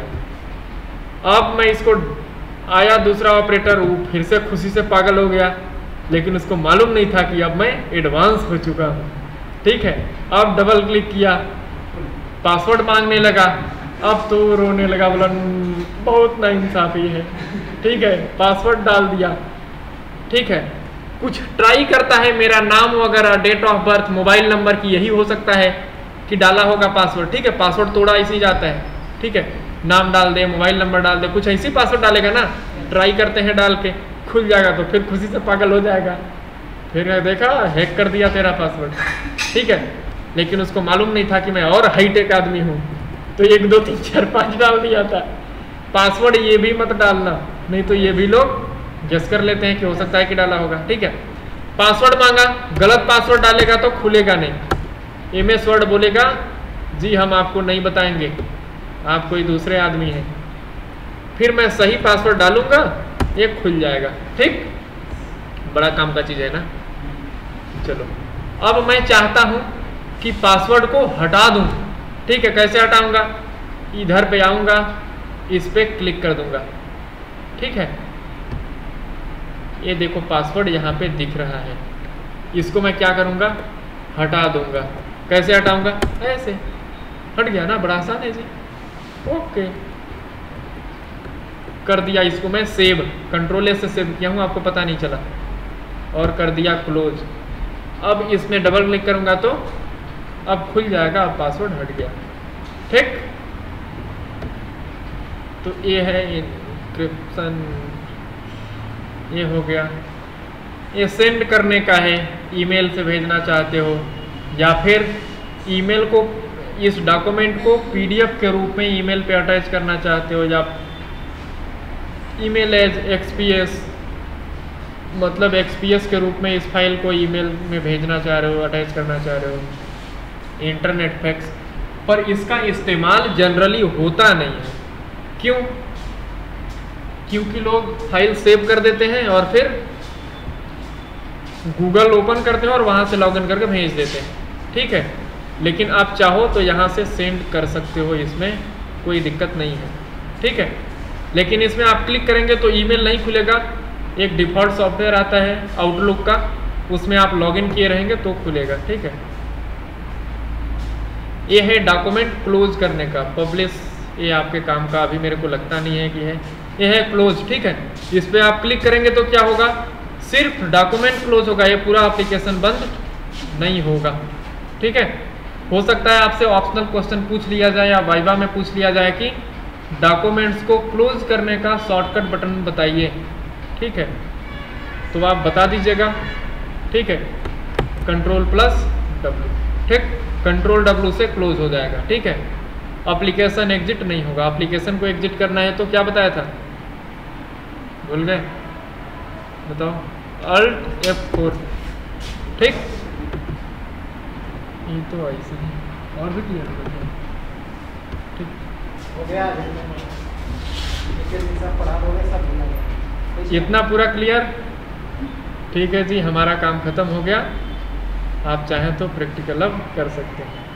अब मैं इसको आया दूसरा ऑपरेटर, वो फिर से खुशी से पागल हो गया, लेकिन उसको मालूम नहीं था कि अब मैं एडवांस हो चुका हूँ। ठीक है, अब डबल क्लिक किया, पासवर्ड मांगने लगा। अब तो रोने लगा, बोला बहुत नाइंसाफी है। ठीक है, पासवर्ड डाल दिया। ठीक है, कुछ ट्राई करता है, मेरा नाम वगैरह, date of birth, mobile number की, यही हो सकता है कि डाला होगा पासवर्ड। ठीक है, पासवर्ड तोड़ा ऐसे ही जाता है। ठीक है, नाम डाल दे, मोबाइल नंबर डाल दे, कुछ ऐसे ही पासवर्ड डालेगा ना। ट्राई करते हैं, डाल के खुल जाएगा तो फिर खुशी से पागल हो जाएगा, फिर देखा हैक कर दिया तेरा पासवर्ड। ठीक है, लेकिन उसको मालूम नहीं था कि मैं और हाईटेक आदमी हूँ, तो एक दो तीन चार पाँच डाल दिया था। पासवर्ड ये भी मत डालना, नहीं तो ये भी लोग गेस कर लेते हैं कि हो सकता है कि डाला होगा। ठीक है, पासवर्ड मांगा, गलत पासवर्ड डालेगा तो खुलेगा नहीं। एम एस वर्ड बोलेगा जी हम आपको नहीं बताएंगे, आप कोई दूसरे आदमी हैं। फिर मैं सही पासवर्ड डालूंगा, ये खुल जाएगा। ठीक, बड़ा काम का चीज़ है ना। चलो, अब मैं चाहता हूँ कि पासवर्ड को हटा दूँ। ठीक है, कैसे हटाऊंगा, इधर पे आऊँगा, इस पे क्लिक कर दूंगा। ठीक है, ये देखो पासवर्ड यहाँ पे दिख रहा है, इसको मैं क्या करूँगा, हटा दूंगा। कैसे हटाऊंगा, ऐसे हट गया ना, बड़ा आसान है जी। ओके कर दिया, इसको मैं सेव, कंट्रोल ए से सेव किया हूँ, आपको पता नहीं चला, और कर दिया क्लोज। अब इसमें डबल क्लिक करूँगा तो अब खुल जाएगा, अब पासवर्ड हट गया। ठीक, तो ये है इंक्रिप्शन, ये हो गया। ये सेंड करने का है, ईमेल से भेजना चाहते हो, या फिर ईमेल को, इस डॉक्यूमेंट को पीडीएफ के रूप में ईमेल पे अटैच करना चाहते हो, या ईमेल एज एक्सपीएस, मतलब एक्सपीएस के रूप में इस फाइल को ईमेल में भेजना चाह रहे हो, अटैच करना चाह रहे हो। इंटरनेट फैक्स, पर इसका इस्तेमाल जनरली होता नहीं है। क्यों? क्योंकि लोग फाइल सेव कर देते हैं और फिर गूगल ओपन करते हैं और वहाँ से लॉगिन करके भेज देते हैं, ठीक है। लेकिन आप चाहो तो यहाँ से सेंड कर सकते हो, इसमें कोई दिक्कत नहीं है, ठीक है। लेकिन इसमें आप क्लिक करेंगे तो ईमेल नहीं खुलेगा, एक डिफ़ॉल्ट सॉफ्टवेयर आता है आउटलुक का, उसमें आप लॉगिन किए रहेंगे तो खुलेगा, ठीक है। ये है डॉक्यूमेंट क्लोज करने का, पब्लिश, ये आपके काम का अभी मेरे को लगता नहीं है कि है, ये है क्लोज, ठीक है। इस पर आप क्लिक करेंगे तो क्या होगा, सिर्फ डॉक्यूमेंट क्लोज होगा, ये पूरा एप्लीकेशन बंद नहीं होगा, ठीक है। हो सकता है आपसे ऑप्शनल क्वेश्चन पूछ लिया जाए या वाइवा में पूछ लिया जाए कि डॉक्यूमेंट्स को क्लोज करने का शॉर्टकट बटन बताइए, ठीक है, तो आप बता दीजिएगा, ठीक है। कंट्रोल प्लस डब्ल्यू, ठीक, कंट्रोल डब्ल्यू से क्लोज हो जाएगा, ठीक है। एप्लीकेशन एग्जिट नहीं होगा, एप्लीकेशन को एग्जिट करना है तो क्या बताया था, भूल गए, बताओ, अल्ट एफ फोर, ठीक। ये तो ऐसे ही और भी क्लियर हो गया, ठीक हो गया, पढ़ा दोगे सब भूल गया। इतना पूरा क्लियर, ठीक है जी, हमारा काम खत्म हो गया। आप चाहें तो प्रैक्टिकल अब कर सकते हैं।